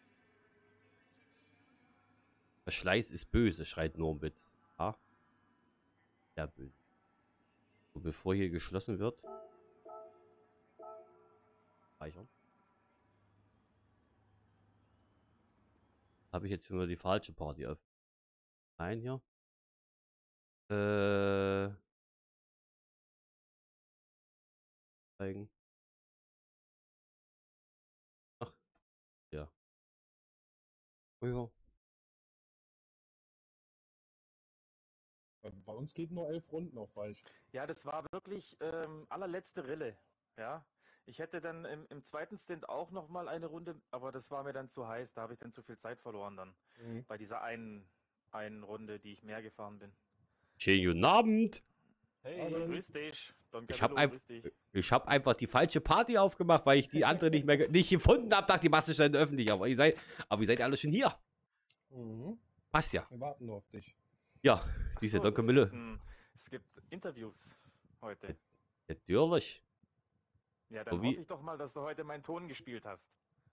Speaker 1: Verschleiß ist böse, schreit Norbit. Ah. Sehr böse. So, bevor hier geschlossen wird. Speichern. Habe ich jetzt immer die falsche Party öffnen. Nein, hier. Zeigen. Ach. Ja. Oh ja.
Speaker 2: Bei uns geht nur 11 Runden auf Reich.
Speaker 3: Ja, das war wirklich allerletzte Rille. Ja, ich hätte dann im zweiten Stint auch noch mal eine Runde, aber das war mir dann zu heiß. Da habe ich dann zu viel Zeit verloren dann bei dieser einen Runde, die ich mehr gefahren bin.
Speaker 1: Schönen guten Abend.
Speaker 3: Hey, grüß dich. Don
Speaker 1: Ich
Speaker 3: Camillo,
Speaker 1: habe einfach die falsche Party aufgemacht, weil ich die andere nicht gefunden habe. Dachte, die machst du schon öffentlich. Aber ihr seid alle schon hier.
Speaker 2: Mhm.
Speaker 1: Passt ja.
Speaker 2: Wir warten nur auf dich.
Speaker 1: Ja, siehst du, Don Camillo.
Speaker 3: Es gibt Interviews heute.
Speaker 1: Natürlich.
Speaker 3: Ja, dann
Speaker 1: So wie-
Speaker 3: hoffe ich doch mal, dass du heute meinen Ton gespielt hast.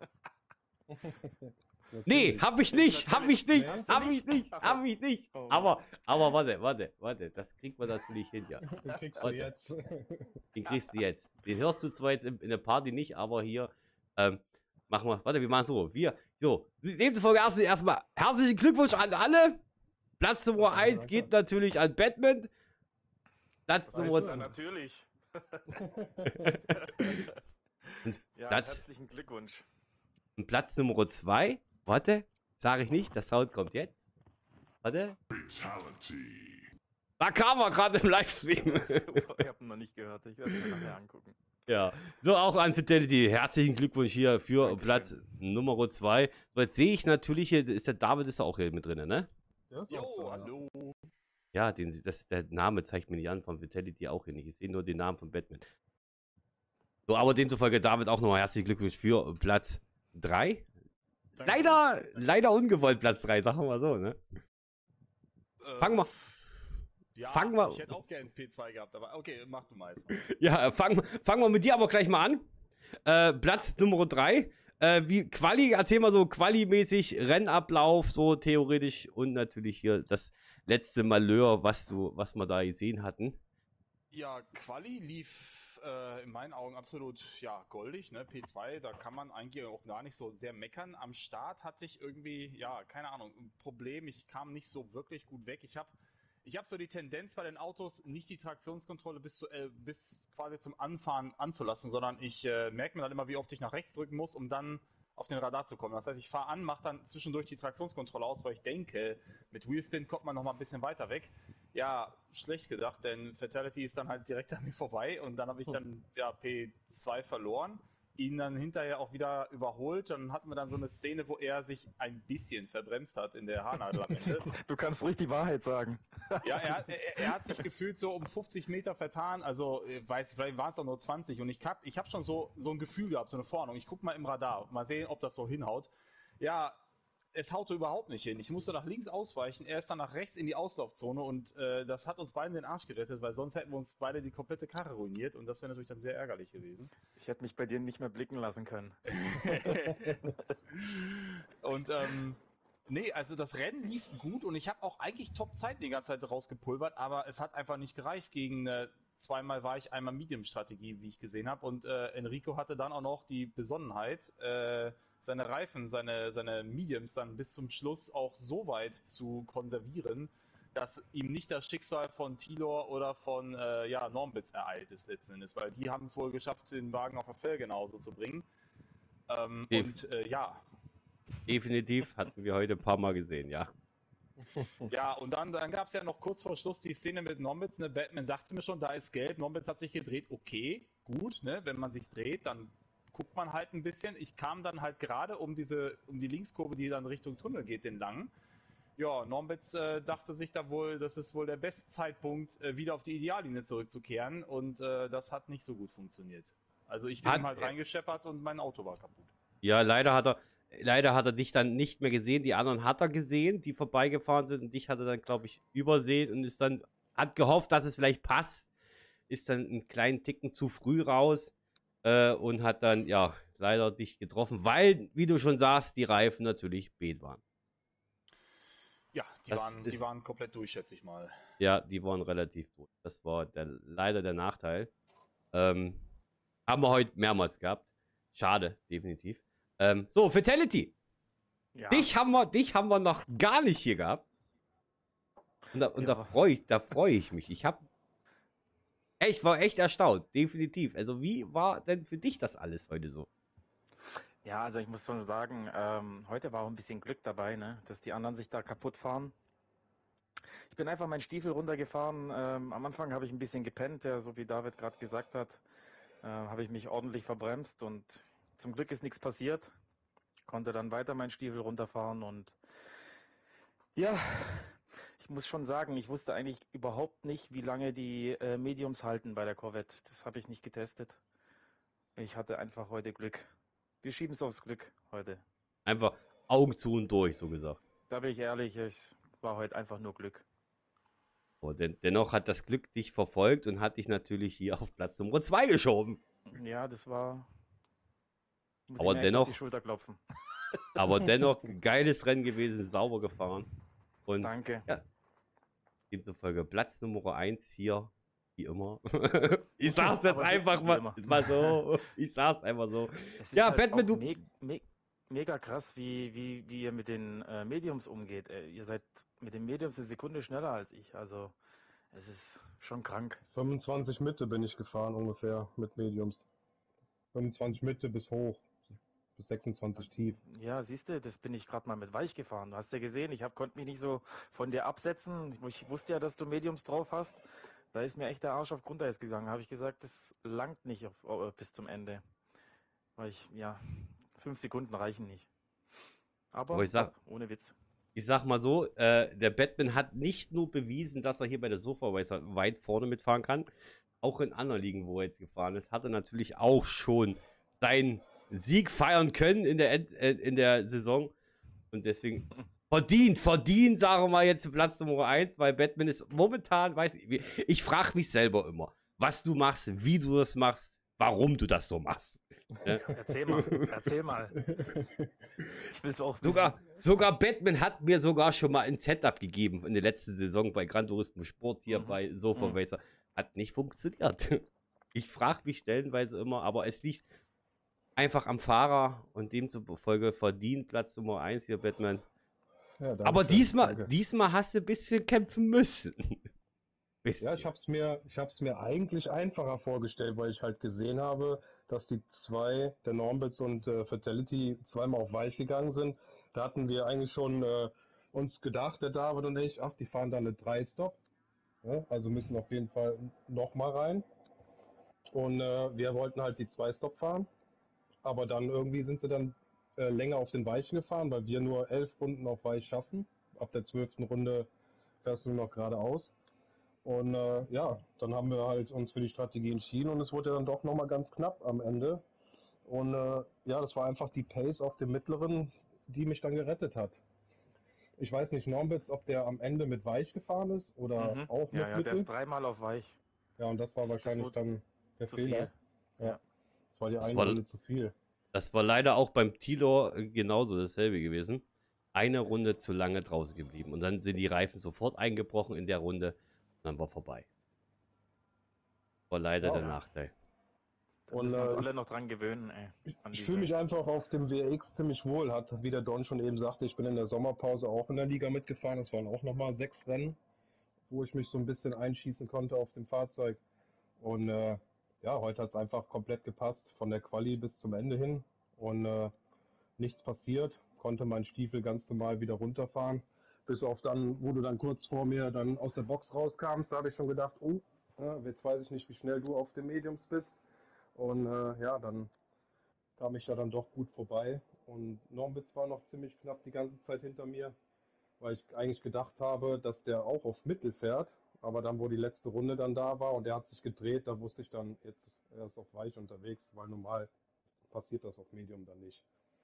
Speaker 1: Nee, hab ich nicht, hab ich nicht,
Speaker 2: Nee,
Speaker 1: hab ich nicht, hab ich nicht.
Speaker 3: Oh.
Speaker 1: Aber warte, das kriegt man natürlich hin, ja.
Speaker 2: Den kriegst du
Speaker 1: Warte.
Speaker 2: jetzt.
Speaker 1: Den kriegst du jetzt. Den hörst du zwar jetzt in der Party nicht, aber hier, machen wir, warte, wir machen so. Demzufolge erstmal herzlichen Glückwunsch an alle. Platz Nummer 1 geht natürlich an Batman. Platz Nummer
Speaker 3: Ja,
Speaker 1: 2.
Speaker 3: natürlich. Ja,
Speaker 1: Platz-
Speaker 3: herzlichen Glückwunsch.
Speaker 1: Und Platz Nummer 2, warte, sage ich nicht, der Sound kommt jetzt. Warte. Da kam er gerade im Livestream.
Speaker 3: Ich habe ihn noch nicht gehört. Ich werde ihn mir nachher angucken.
Speaker 1: Ja, so auch an Fidelity. Herzlichen Glückwunsch hier für
Speaker 3: Dankeschön.
Speaker 1: Platz Nummer 2. So, jetzt sehe ich natürlich hier, ist der David ist auch hier mit drin, ne?
Speaker 2: Der ist auch da, ja.
Speaker 1: Ja, der Name zeigt mir nicht an von Vitality auch hier nicht. Ich sehe nur den Namen von Batman. So, aber demzufolge David auch nochmal herzlichen Glückwunsch für Platz 3. Leider ungewollt Platz 3, sagen wir mal so, ne? Fangen wir.
Speaker 4: Ja,
Speaker 1: Fangen wir-
Speaker 4: ich hätte auch gern P2 gehabt, aber okay, mach du mal.
Speaker 1: Ja, fangen wir mit dir aber gleich mal an. Platz Nummer 3. Wie Quali, erzähl mal so Quali-mäßig, Rennablauf, so theoretisch und natürlich hier das letzte Malheur, was wir da gesehen hatten.
Speaker 4: Ja, Quali lief in meinen Augen absolut ja, goldig, ne? P2, da kann man eigentlich auch gar nicht so sehr meckern. Am Start hatte ich irgendwie, ja, keine Ahnung, ein Problem. Ich kam nicht so wirklich gut weg. Ich hab so die Tendenz bei den Autos, nicht die Traktionskontrolle bis quasi zum Anfahren anzulassen, sondern ich merke mir dann immer, wie oft ich nach rechts drücken muss, um dann auf den Radar zu kommen. Das heißt, ich fahre an, mache dann zwischendurch die Traktionskontrolle aus, weil ich denke, mit Wheelspin kommt man noch mal ein bisschen weiter weg. Ja, schlecht gedacht, denn Fatality ist dann halt direkt an mir vorbei und dann habe ich dann ja, P2 verloren, ihn dann hinterher auch wieder überholt. Dann hatten wir dann so eine Szene, wo er sich ein bisschen verbremst hat in der Haarnadel am Ende.
Speaker 3: Du kannst ruhig die Wahrheit sagen.
Speaker 4: Ja, er hat sich gefühlt so um 50 Meter vertan, also vielleicht waren es auch nur 20 und ich hab schon so ein Gefühl gehabt, so eine Vorahnung. Ich guck mal im Radar, mal sehen, ob das so hinhaut. Ja, es haute überhaupt nicht hin. Ich musste nach links ausweichen, er ist dann nach rechts in die Auslaufzone und das hat uns beiden den Arsch gerettet, weil sonst hätten wir uns beide die komplette Karre ruiniert und das wäre natürlich dann sehr ärgerlich gewesen.
Speaker 3: Ich hätte mich bei dir nicht mehr blicken lassen können.
Speaker 4: Und nee, also das Rennen lief gut und ich habe auch eigentlich Top-Zeiten die ganze Zeit rausgepulvert, aber es hat einfach nicht gereicht gegen zweimal war ich einmal Medium-Strategie, wie ich gesehen habe und Enrico hatte dann auch noch die Besonnenheit, seine Reifen, seine Mediums dann bis zum Schluss auch so weit zu konservieren, dass ihm nicht das Schicksal von Tilor oder von Normbitz ereilt ist letzten Endes, weil die haben es wohl geschafft, den Wagen auf der Felge genauso zu bringen. Ja.
Speaker 1: Definitiv, hatten wir heute ein paar Mal gesehen, ja.
Speaker 4: Ja, und dann gab es ja noch kurz vor Schluss die Szene mit Normbitz, ne? Batman sagte mir schon, da ist gelb, Normbitz hat sich gedreht, okay, gut, ne? Wenn man sich dreht, dann guckt man halt ein bisschen. Ich kam dann halt gerade um die Linkskurve, die dann Richtung Tunnel geht, den langen. Ja, Normbitz dachte sich da wohl, das ist wohl der beste Zeitpunkt, wieder auf die Ideallinie zurückzukehren und das hat nicht so gut funktioniert. Also ich bin ihm halt reingescheppert und mein Auto war kaputt.
Speaker 1: Ja, leider hat er dich dann nicht mehr gesehen. Die anderen hat er gesehen, die vorbeigefahren sind. Und dich hat er dann, glaube ich, übersehen und hat gehofft, dass es vielleicht passt. Ist dann einen kleinen Ticken zu früh raus und hat dann, ja, leider dich getroffen, weil, wie du schon sagst, die Reifen natürlich bet waren.
Speaker 4: Ja, die waren komplett durch, schätze ich mal.
Speaker 1: Ja, die waren relativ durch. Das war leider der Nachteil. Haben wir heute mehrmals gehabt. Schade, definitiv. So, Fatality.
Speaker 3: Ja.
Speaker 1: Dich haben wir noch gar nicht hier gehabt. Und da freue ich mich. Ich war echt erstaunt, definitiv. Also wie war denn für dich das alles heute so?
Speaker 3: Ja, also ich muss schon sagen, heute war auch ein bisschen Glück dabei, ne? Dass die anderen sich da kaputt fahren. Ich bin einfach meinen Stiefel runtergefahren. Am Anfang habe ich ein bisschen gepennt, so wie David gerade gesagt hat. Habe ich mich ordentlich verbremst und zum Glück ist nichts passiert. Konnte dann weiter meinen Stiefel runterfahren und ja, ich muss schon sagen, ich wusste eigentlich überhaupt nicht, wie lange die Mediums halten bei der Corvette. Das habe ich nicht getestet. Ich hatte einfach heute Glück. Wir schieben es aufs Glück heute.
Speaker 1: Einfach Augen zu und durch, so gesagt.
Speaker 3: Da bin ich ehrlich, ich war heute einfach nur Glück.
Speaker 1: Aber dennoch hat das Glück dich verfolgt und hat dich natürlich hier auf Platz Nummer 2 geschoben.
Speaker 3: Ja, das war. Muss
Speaker 1: Aber
Speaker 3: ich mir echt auf die
Speaker 1: dennoch,
Speaker 3: Schulter klopfen.
Speaker 1: aber dennoch geiles Rennen gewesen, sauber gefahren. Und
Speaker 3: Danke.
Speaker 1: ja, demzufolge Platz Nummer 1 hier, wie immer. Ich sag's jetzt
Speaker 3: Aber
Speaker 1: einfach
Speaker 3: wie
Speaker 1: mal,
Speaker 3: immer.
Speaker 1: mal so. Ich sag's einfach so.
Speaker 3: Es ist
Speaker 1: Ja,
Speaker 3: halt
Speaker 1: Batman,
Speaker 3: auch
Speaker 1: du.
Speaker 3: mega krass, wie ihr mit den Mediums umgeht. Ihr seid mit den Mediums eine Sekunde schneller als ich. Also, es ist schon krank.
Speaker 2: 25 Mitte bin ich gefahren ungefähr mit Mediums. 25 Mitte bis hoch, bis 26 tief.
Speaker 3: Ja, siehst du, das bin ich gerade mal mit weich gefahren. Du hast ja gesehen, konnte mich nicht so von dir absetzen. Ich wusste ja, dass du Mediums drauf hast. Da ist mir echt der Arsch auf Grundeis gegangen. Habe ich gesagt, das langt nicht bis zum Ende. Weil ja, 5 Sekunden reichen nicht.
Speaker 1: Aber
Speaker 3: Aber top, ohne Witz.
Speaker 1: ich sag mal so, der Batman hat nicht nur bewiesen, dass er hier bei der Sofa weit vorne mitfahren kann, auch in anderen Ligen, wo er jetzt gefahren ist, hat er natürlich auch schon seinen Sieg feiern können in der Saison. Und deswegen verdient, sagen wir mal jetzt Platz Nummer 1, weil Batman ist momentan, ich frage mich selber immer, was du machst, wie du das machst, warum du das so machst.
Speaker 3: Erzähl mal. Ich will es auch
Speaker 1: wissen. Sogar Batman hat mir sogar schon mal ein Setup gegeben in der letzten Saison bei Gran Turismo Sport hier bei Sofa Racer. Hat nicht funktioniert. Ich frage mich stellenweise immer, aber es liegt einfach am Fahrer und demzufolge verdient Platz Nummer 1 hier, Batman. Ja, aber diesmal hast du ein bisschen kämpfen müssen.
Speaker 2: Ja, ich hab's mir eigentlich einfacher vorgestellt, weil ich halt gesehen habe, dass die zwei, der Normbits und Fatality, zweimal auf weich gegangen sind. Da hatten wir eigentlich schon uns gedacht, der David und ich, ach, die fahren da eine 3-Stop. Ja, also müssen auf jeden Fall nochmal rein. Und wir wollten halt die 2-Stop fahren. Aber dann irgendwie sind sie dann länger auf den Weichen gefahren, weil wir nur 11 Runden auf Weich schaffen. Ab der 12. Runde fährst du nur noch geradeaus. Und ja, dann haben wir halt uns für die Strategie entschieden und es wurde dann doch nochmal ganz knapp am Ende. Und ja, das war einfach die Pace auf dem mittleren, die mich dann gerettet hat. Ich weiß nicht, Normbitz, ob der am Ende mit Weich gefahren ist oder auch mit Mittel.
Speaker 3: Der ist 3-mal auf Weich.
Speaker 2: Ja, und das war wahrscheinlich dann der Fehler. Ja. Das war die eine Runde zu viel.
Speaker 1: Das war leider auch beim Tilor genauso dasselbe gewesen. Eine Runde zu lange draußen geblieben. Und dann sind die Reifen sofort eingebrochen in der Runde. Und dann war vorbei. War leider der Nachteil.
Speaker 3: Da müssen wir uns alle noch dran gewöhnen, ey.
Speaker 2: Ich fühle mich einfach auf dem WRX ziemlich wohl. Hat, wie der Don schon eben sagte, ich bin in der Sommerpause auch in der Liga mitgefahren. Es waren auch nochmal 6 Rennen, wo ich mich so ein bisschen einschießen konnte auf dem Fahrzeug. Und ja, heute hat es einfach komplett gepasst, von der Quali bis zum Ende hin. Und nichts passiert, konnte mein Stiefel ganz normal wieder runterfahren. Bis auf dann, wo du dann kurz vor mir dann aus der Box rauskamst, da habe ich schon gedacht, oh, jetzt weiß ich nicht, wie schnell du auf den Mediums bist. Und ja, dann kam ich da dann doch gut vorbei. Und Normbitz war noch ziemlich knapp die ganze Zeit hinter mir, weil ich eigentlich gedacht habe, dass der auch auf Mittel fährt. Aber dann, wo die letzte Runde dann da war und er hat sich gedreht, da wusste ich dann, jetzt er ist auf Weich unterwegs, weil normal passiert das auf Medium dann nicht.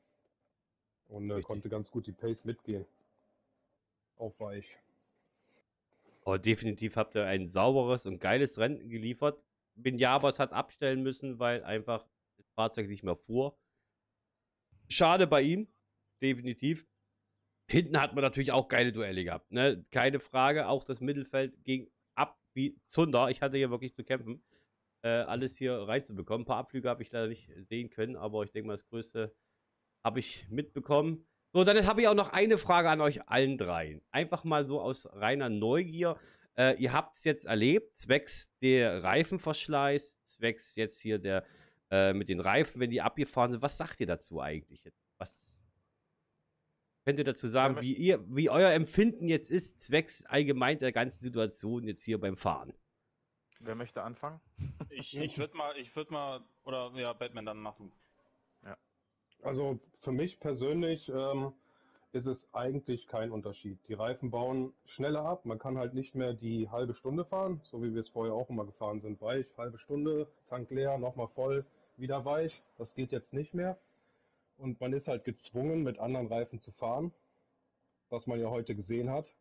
Speaker 2: Und konnte ganz gut die Pace mitgehen. Auf Weich.
Speaker 1: Aber definitiv habt ihr ein sauberes und geiles Rennen geliefert. Binjabas hat abstellen müssen, weil einfach das Fahrzeug nicht mehr fuhr. Schade bei ihm, definitiv. Hinten hat man natürlich auch geile Duelle gehabt, ne? Keine Frage, auch das Mittelfeld ging ab wie Zunder. Ich hatte hier wirklich zu kämpfen, alles hier reinzubekommen. Ein paar Abflüge habe ich leider nicht sehen können, aber ich denke mal, das Größte habe ich mitbekommen. So, dann habe ich auch noch eine Frage an euch allen dreien. Einfach mal so aus reiner Neugier. Ihr habt es jetzt erlebt, zwecks der Reifenverschleiß, zwecks jetzt hier der mit den Reifen, wenn die abgefahren sind. Was sagt ihr dazu eigentlich? Was könnt ihr dazu sagen, wie euer Empfinden jetzt ist, zwecks allgemein der ganzen Situation jetzt hier beim Fahren?
Speaker 3: Wer möchte anfangen?
Speaker 4: Ich würde mal, oder ja, Batman, dann mach du.
Speaker 2: Ja. Also für mich persönlich ist es eigentlich kein Unterschied. Die Reifen bauen schneller ab, man kann halt nicht mehr die halbe Stunde fahren, so wie wir es vorher auch immer gefahren sind. Weich, halbe Stunde, Tank leer, nochmal voll, wieder weich. Das geht jetzt nicht mehr. Und man ist halt gezwungen, mit anderen Reifen zu fahren, was man ja heute gesehen hat.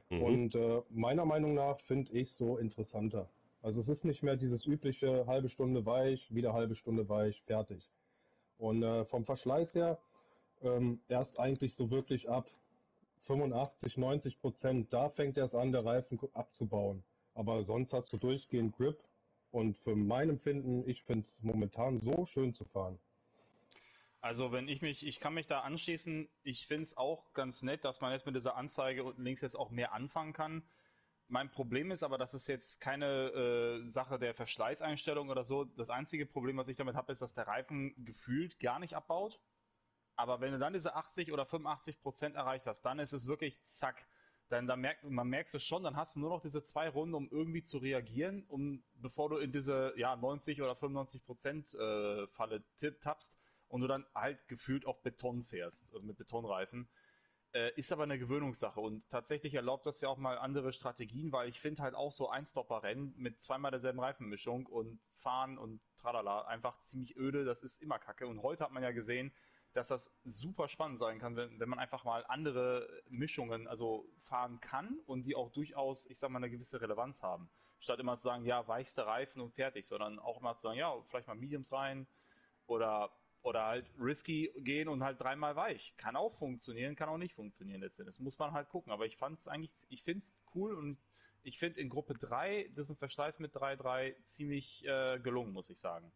Speaker 2: Und meiner Meinung nach finde ich so interessanter. Also es ist nicht mehr dieses übliche halbe Stunde weich, wieder halbe Stunde weich, fertig. Und vom Verschleiß her erst eigentlich so wirklich ab 85, 90%, da fängt erst an, der Reifen abzubauen. Aber sonst hast du durchgehend Grip und für mein Empfinden, ich finde es momentan so schön zu fahren.
Speaker 4: Also ich kann mich da anschließen, ich finde es auch ganz nett, dass man jetzt mit dieser Anzeige unten links jetzt auch mehr anfangen kann. Mein Problem ist aber, das ist jetzt keine Sache der Verschleißeinstellung oder so. Das einzige Problem, was ich damit habe, ist, dass der Reifen gefühlt gar nicht abbaut. Aber wenn du dann diese 80 oder 85% erreicht hast, dann ist es wirklich zack. Man merkt es schon, dann hast du nur noch diese 2 Runden, um irgendwie zu reagieren, bevor du in diese 90 oder 95% Falle tappst und du dann halt gefühlt auf Beton fährst, also mit Betonreifen. Ist aber eine Gewöhnungssache und tatsächlich erlaubt das ja auch mal andere Strategien, weil ich finde halt auch so Einstopper-Rennen mit zweimal derselben Reifenmischung und fahren und tralala einfach ziemlich öde, das ist immer kacke. Und heute hat man ja gesehen, dass das super spannend sein kann, wenn man einfach mal andere Mischungen also fahren kann und die auch durchaus, ich sag mal, eine gewisse Relevanz haben. Statt immer zu sagen, ja, weichste Reifen und fertig, sondern auch mal zu sagen, ja, vielleicht mal Mediums rein oder halt risky gehen und halt 3-mal weich. Kann auch funktionieren, kann auch nicht funktionieren letztendlich. Das muss man halt gucken. Aber ich finde es cool und ich finde in Gruppe 3 diesen Verschleiß mit 3.3 ziemlich gelungen, muss ich sagen.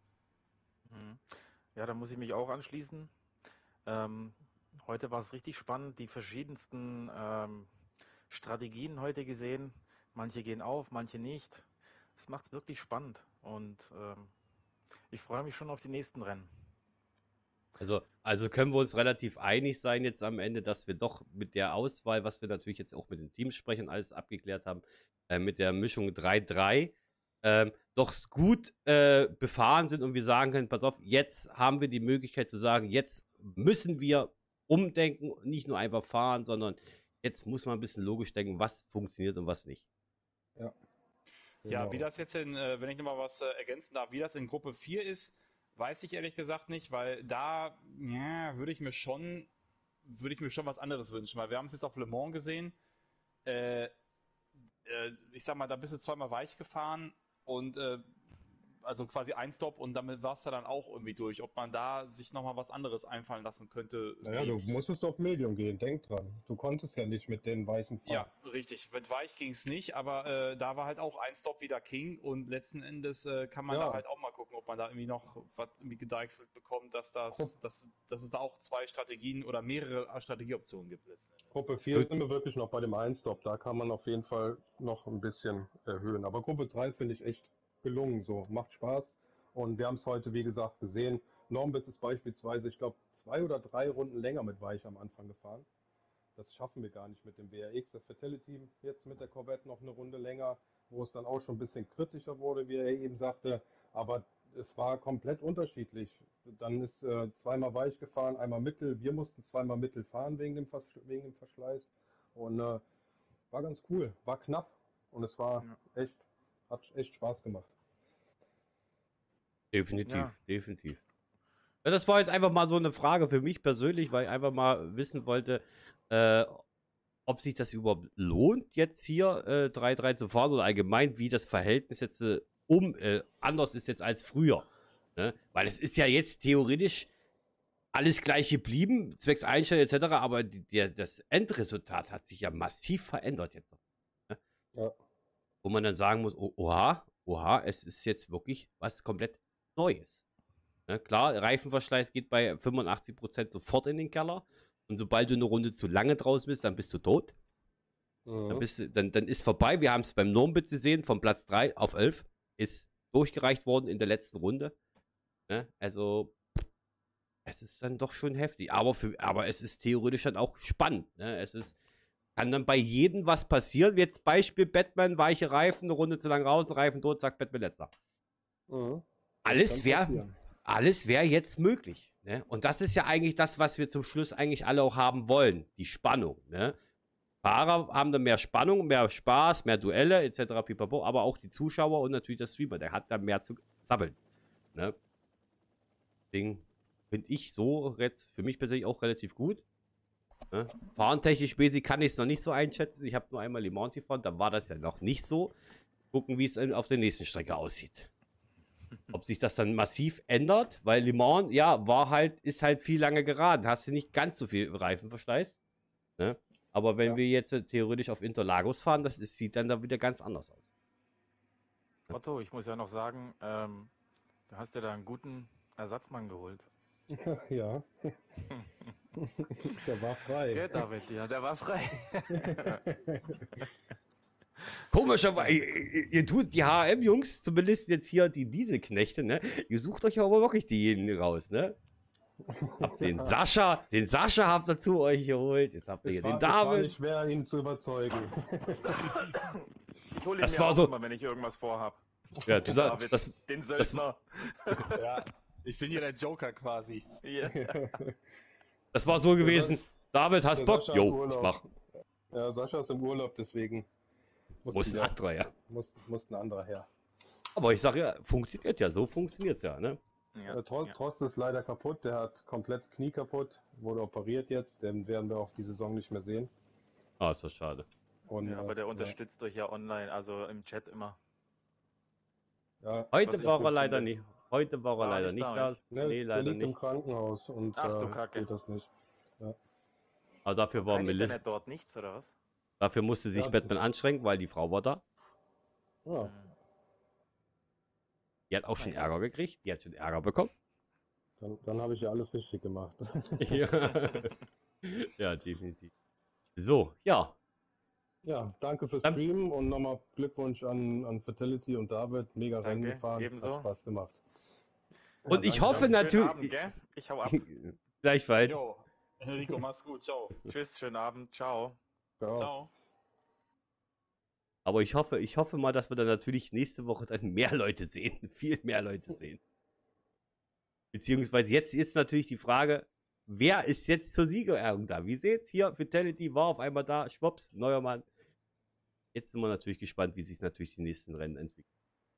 Speaker 3: Ja, da muss ich mich auch anschließen. Heute war es richtig spannend, die verschiedensten Strategien heute gesehen. Manche gehen auf, manche nicht. Es macht es wirklich spannend und ich freue mich schon auf die nächsten Rennen.
Speaker 1: Also können wir uns relativ einig sein jetzt am Ende, dass wir doch mit der Auswahl, was wir natürlich jetzt auch mit den Teams sprechen, alles abgeklärt haben, mit der Mischung 3-3, doch gut befahren sind und wir sagen können, pass auf, jetzt haben wir die Möglichkeit zu sagen, jetzt müssen wir umdenken, nicht nur einfach fahren, sondern jetzt muss man ein bisschen logisch denken, was funktioniert und was nicht.
Speaker 2: Ja,
Speaker 4: ja,
Speaker 2: genau.
Speaker 4: wie das jetzt wenn ich nochmal was ergänzen darf, wie das in Gruppe 4 ist, weiß ich ehrlich gesagt nicht, weil da würde ich mir schon was anderes wünschen, weil wir haben es jetzt auf Le Mans gesehen. Ich sag mal, da bist du zweimal weich gefahren und also quasi ein Stop und damit war es ja dann auch irgendwie durch. Ob man da sich nochmal was anderes einfallen lassen könnte.
Speaker 2: Naja, du musstest auf Medium gehen, denk dran. Du konntest ja nicht mit den weichen fahren.
Speaker 4: Ja, richtig. Mit weich ging es nicht, aber da war halt auch ein Stop wieder King und letzten Endes kann man da halt auch mal gucken, ob man da irgendwie noch was irgendwie gedeichselt bekommt, dass es da auch 2 Strategien oder mehrere Strategieoptionen gibt letzten Endes.
Speaker 2: Gruppe 4 sind wir wirklich noch bei dem Einstop, da kann man auf jeden Fall noch ein bisschen erhöhen. Aber Gruppe 3 finde ich echt gelungen, so macht Spaß und wir haben es heute wie gesagt gesehen. Normbitz ist beispielsweise, ich glaube, 2 oder 3 Runden länger mit Weich am Anfang gefahren. Das schaffen wir gar nicht mit dem WRX. Der Fatality jetzt mit der Corvette noch eine Runde länger, wo es dann auch schon ein bisschen kritischer wurde, wie er eben sagte. Aber es war komplett unterschiedlich. Dann ist zweimal weich gefahren, einmal mittel. Wir mussten zweimal mittel fahren wegen dem Verschleiß. Und war ganz cool, war knapp und es war hat echt Spaß gemacht.
Speaker 1: Definitiv. Ja, das war jetzt einfach mal so eine Frage für mich persönlich, weil ich einfach mal wissen wollte, ob sich das überhaupt lohnt, jetzt hier 3-3 zu fahren oder allgemein, wie das Verhältnis jetzt anders ist jetzt als früher. Ne? Weil es ist ja jetzt theoretisch alles gleich geblieben, zwecks Einstellung etc., aber das Endresultat hat sich ja massiv verändert jetzt. Ne?
Speaker 2: Ja.
Speaker 1: Wo man dann sagen muss, oha, es ist jetzt wirklich was komplett Neues. Ne? Klar, Reifenverschleiß geht bei 85% sofort in den Keller und sobald du eine Runde zu lange draußen bist, dann bist du tot. Dann ist vorbei. Wir haben es beim Normbitz gesehen, von Platz 3 auf 11 ist durchgereicht worden in der letzten Runde. Ne? Also es ist dann doch schon heftig. Aber es ist theoretisch dann auch spannend. Ne? Kann dann bei jedem was passieren. Jetzt Beispiel Batman, weiche Reifen, eine Runde zu lang raus, Reifen tot, zack, Batman letzter. Alles wäre jetzt möglich. Ne? Und das ist ja eigentlich das, was wir zum Schluss eigentlich alle auch haben wollen. Die Spannung. Ne? Fahrer haben dann mehr Spannung, mehr Spaß, mehr Duelle etc. pipapo, aber auch die Zuschauer und natürlich der Streamer, der hat da mehr zu sabbeln. Ne? Deswegen finde ich so jetzt für mich persönlich auch relativ gut. Ne? Fahrentechnisch mäßig kann ich es noch nicht so einschätzen. Ich habe nur einmal Le Mans gefahren, da war das ja noch nicht so. Gucken, wie es auf der nächsten Strecke aussieht. Ob sich das dann massiv ändert, weil Le Mans, ja, ist halt viel lange geraden. Hast du nicht ganz so viel Reifenverschleiß. Ne? Aber wenn wir jetzt theoretisch auf Interlagos fahren, sieht dann da wieder ganz anders aus.
Speaker 3: Otto, ich muss ja noch sagen, du hast ja da einen guten Ersatzmann geholt.
Speaker 2: Ja. Der war frei.
Speaker 3: Ja, David, ja, der war frei.
Speaker 1: Komischerweise, ihr tut die HM-Jungs, zumindest jetzt hier die Dieselknechte, ne? Ihr sucht euch aber wirklich diejenigen raus, ne? Habt den Sascha habt ihr zu euch geholt. Jetzt habt ihr hier den David.
Speaker 2: Es war nicht schwer, ihn zu überzeugen.
Speaker 3: Ich hole ihn
Speaker 1: Das
Speaker 3: mir
Speaker 1: war
Speaker 3: auch
Speaker 1: so-
Speaker 3: immer, wenn ich irgendwas vorhab.
Speaker 1: Ja, du
Speaker 3: David,
Speaker 1: sagst,
Speaker 3: den Söldner.
Speaker 4: Ja, ich bin hier der Joker quasi.
Speaker 3: Ja.
Speaker 1: das war so gewesen. David, hast
Speaker 2: der
Speaker 1: Bock?
Speaker 2: Sascha im
Speaker 1: Jo,
Speaker 2: Urlaub.
Speaker 1: mach.
Speaker 2: Ja, Sascha ist im Urlaub, deswegen
Speaker 1: Muss ein anderer, ja.
Speaker 2: muss ein anderer her.
Speaker 1: Aber ich sag ja, funktioniert ja. So funktioniert's ja, ne?
Speaker 3: Ja.
Speaker 2: Trost ist leider kaputt, der hat komplett Knie kaputt, wurde operiert jetzt, den werden wir auch die Saison nicht mehr sehen.
Speaker 1: Ah, ist das schade.
Speaker 2: Und,
Speaker 3: Ja, aber der unterstützt euch ja online, also im Chat immer.
Speaker 2: ja,
Speaker 1: Heute
Speaker 2: was ich
Speaker 1: war
Speaker 2: gut
Speaker 1: er leider
Speaker 2: finde.
Speaker 1: nicht. Heute war er
Speaker 3: War
Speaker 1: leider
Speaker 3: nicht
Speaker 1: nicht
Speaker 3: da,
Speaker 1: da.
Speaker 2: Ne,
Speaker 1: Nee,
Speaker 2: der
Speaker 1: leider
Speaker 2: liegt im
Speaker 1: nicht.
Speaker 2: Krankenhaus und
Speaker 3: Ach, du Kacke.
Speaker 2: geht das nicht.
Speaker 1: Aber dafür war
Speaker 3: Kein
Speaker 1: Melissa.
Speaker 3: Internet dort, nichts, oder was?
Speaker 1: Dafür musste sich
Speaker 2: Ja.
Speaker 1: Batman anstrengen, weil die Frau war da.
Speaker 2: Ja,
Speaker 3: Hm.
Speaker 1: Die hat auch schon Ärger gekriegt. Die hat schon Ärger bekommen.
Speaker 2: dann habe ich ja alles richtig gemacht.
Speaker 1: Ja. Ja, definitiv. So, ja.
Speaker 2: Ja, danke fürs
Speaker 1: Dann-
Speaker 2: Streamen und nochmal Glückwunsch an Fatality und David. Mega Rennen
Speaker 3: Danke,
Speaker 2: gefahren,
Speaker 3: ebenso.
Speaker 2: hat Spaß gemacht.
Speaker 1: Und ich
Speaker 2: danke.
Speaker 1: hoffe
Speaker 3: Schönen
Speaker 1: natürlich.
Speaker 3: Abend, gell? Ich hau ab.
Speaker 1: Gleichfalls.
Speaker 4: Jo, Enrico, mach's gut. Ciao.
Speaker 3: Tschüss, schönen Abend. Ciao.
Speaker 2: Ja.
Speaker 4: Ciao.
Speaker 1: Aber ich hoffe mal, dass wir dann natürlich nächste Woche dann mehr Leute sehen. Viel mehr Leute sehen. Beziehungsweise jetzt ist natürlich die Frage, wer ist jetzt zur Siegerehrung da? Wie seht's hier? Fatality war auf einmal da. Schwupps, neuer Mann. Jetzt sind wir natürlich gespannt, wie sich natürlich die nächsten Rennen entwickeln.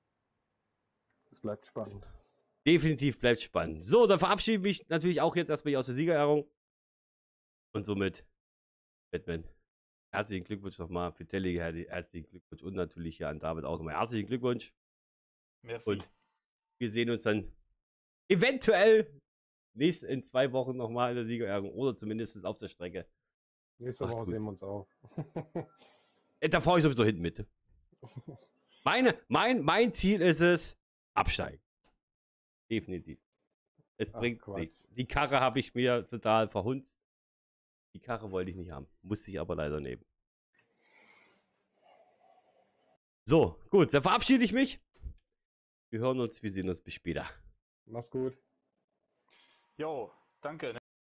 Speaker 2: Es bleibt spannend.
Speaker 1: Definitiv bleibt spannend. So, dann verabschiede ich mich natürlich auch jetzt erstmal hier aus der Siegerehrung. Und somit, Batman, herzlichen Glückwunsch nochmal. Fatality, herzlichen Glückwunsch. Und natürlich hier an David auch nochmal herzlichen Glückwunsch.
Speaker 4: Merci.
Speaker 1: Und wir sehen uns dann eventuell in 2 Wochen nochmal in der Siegerehrung oder zumindest auf der Strecke.
Speaker 2: Nächste
Speaker 1: Macht's
Speaker 2: Woche
Speaker 1: gut.
Speaker 2: sehen wir uns auch.
Speaker 1: Da fahre ich sowieso hinten mit. Mein Ziel ist es, absteigen. Definitiv. Es
Speaker 2: Ach,
Speaker 1: bringt
Speaker 2: Quatsch.
Speaker 1: nichts. Die Karre habe ich mir total verhunzt. Die Karre wollte ich nicht haben. Musste ich aber leider nehmen. So, gut, dann verabschiede ich mich. Wir hören uns, wir sehen uns bis später.
Speaker 2: Mach's gut.
Speaker 4: Jo, danke.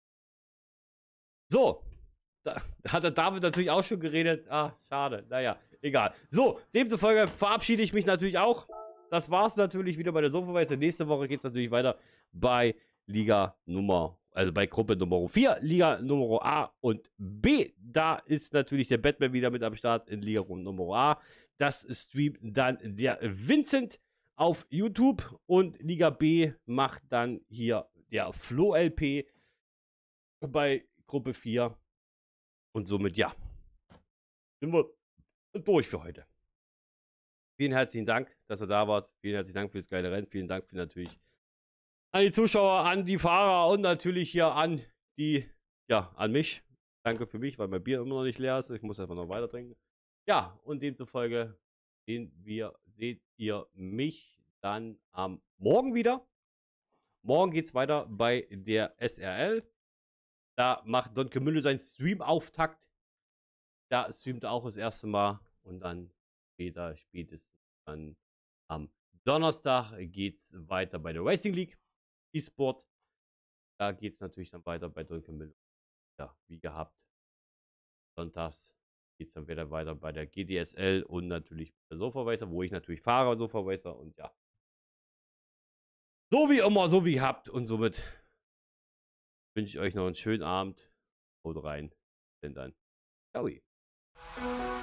Speaker 1: So, da hat der David natürlich auch schon geredet. Ah, schade. Naja, egal. So, demzufolge verabschiede ich mich natürlich auch. Das war's natürlich wieder bei der Sofaweise. Nächste Woche geht es natürlich weiter bei bei Gruppe Nummer 4, Liga Nummer A und B. Da ist natürlich der Batman wieder mit am Start in Liga Nummer A. Das streamt dann der Vincent auf YouTube und Liga B macht dann hier der Flo LP bei Gruppe 4. Und somit, ja, sind wir durch für heute. Vielen herzlichen Dank, dass ihr da wart. Vielen herzlichen Dank für das geile Rennen. Vielen Dank für natürlich an die Zuschauer, an die Fahrer und natürlich hier an mich. Danke für mich, weil mein Bier immer noch nicht leer ist. Ich muss einfach noch weiter trinken. Ja, und demzufolge seht ihr mich dann am Morgen wieder. Morgen geht es weiter bei der SRL. Da macht Don Camillo seinen Stream-Auftakt. Da streamt er auch das erste Mal. Und dann spätestens dann am Donnerstag geht es weiter bei der Racing League E-Sport. Da geht es natürlich dann weiter bei Don Camillo. Ja, wie gehabt. Sonntags geht es dann wieder weiter bei der GDSL und natürlich bei der Sofa-Racer, wo ich natürlich fahre und Sofa-Racer und ja. So wie immer, so wie gehabt und somit wünsche ich euch noch einen schönen Abend. Haut rein. Denn dann. Ciao.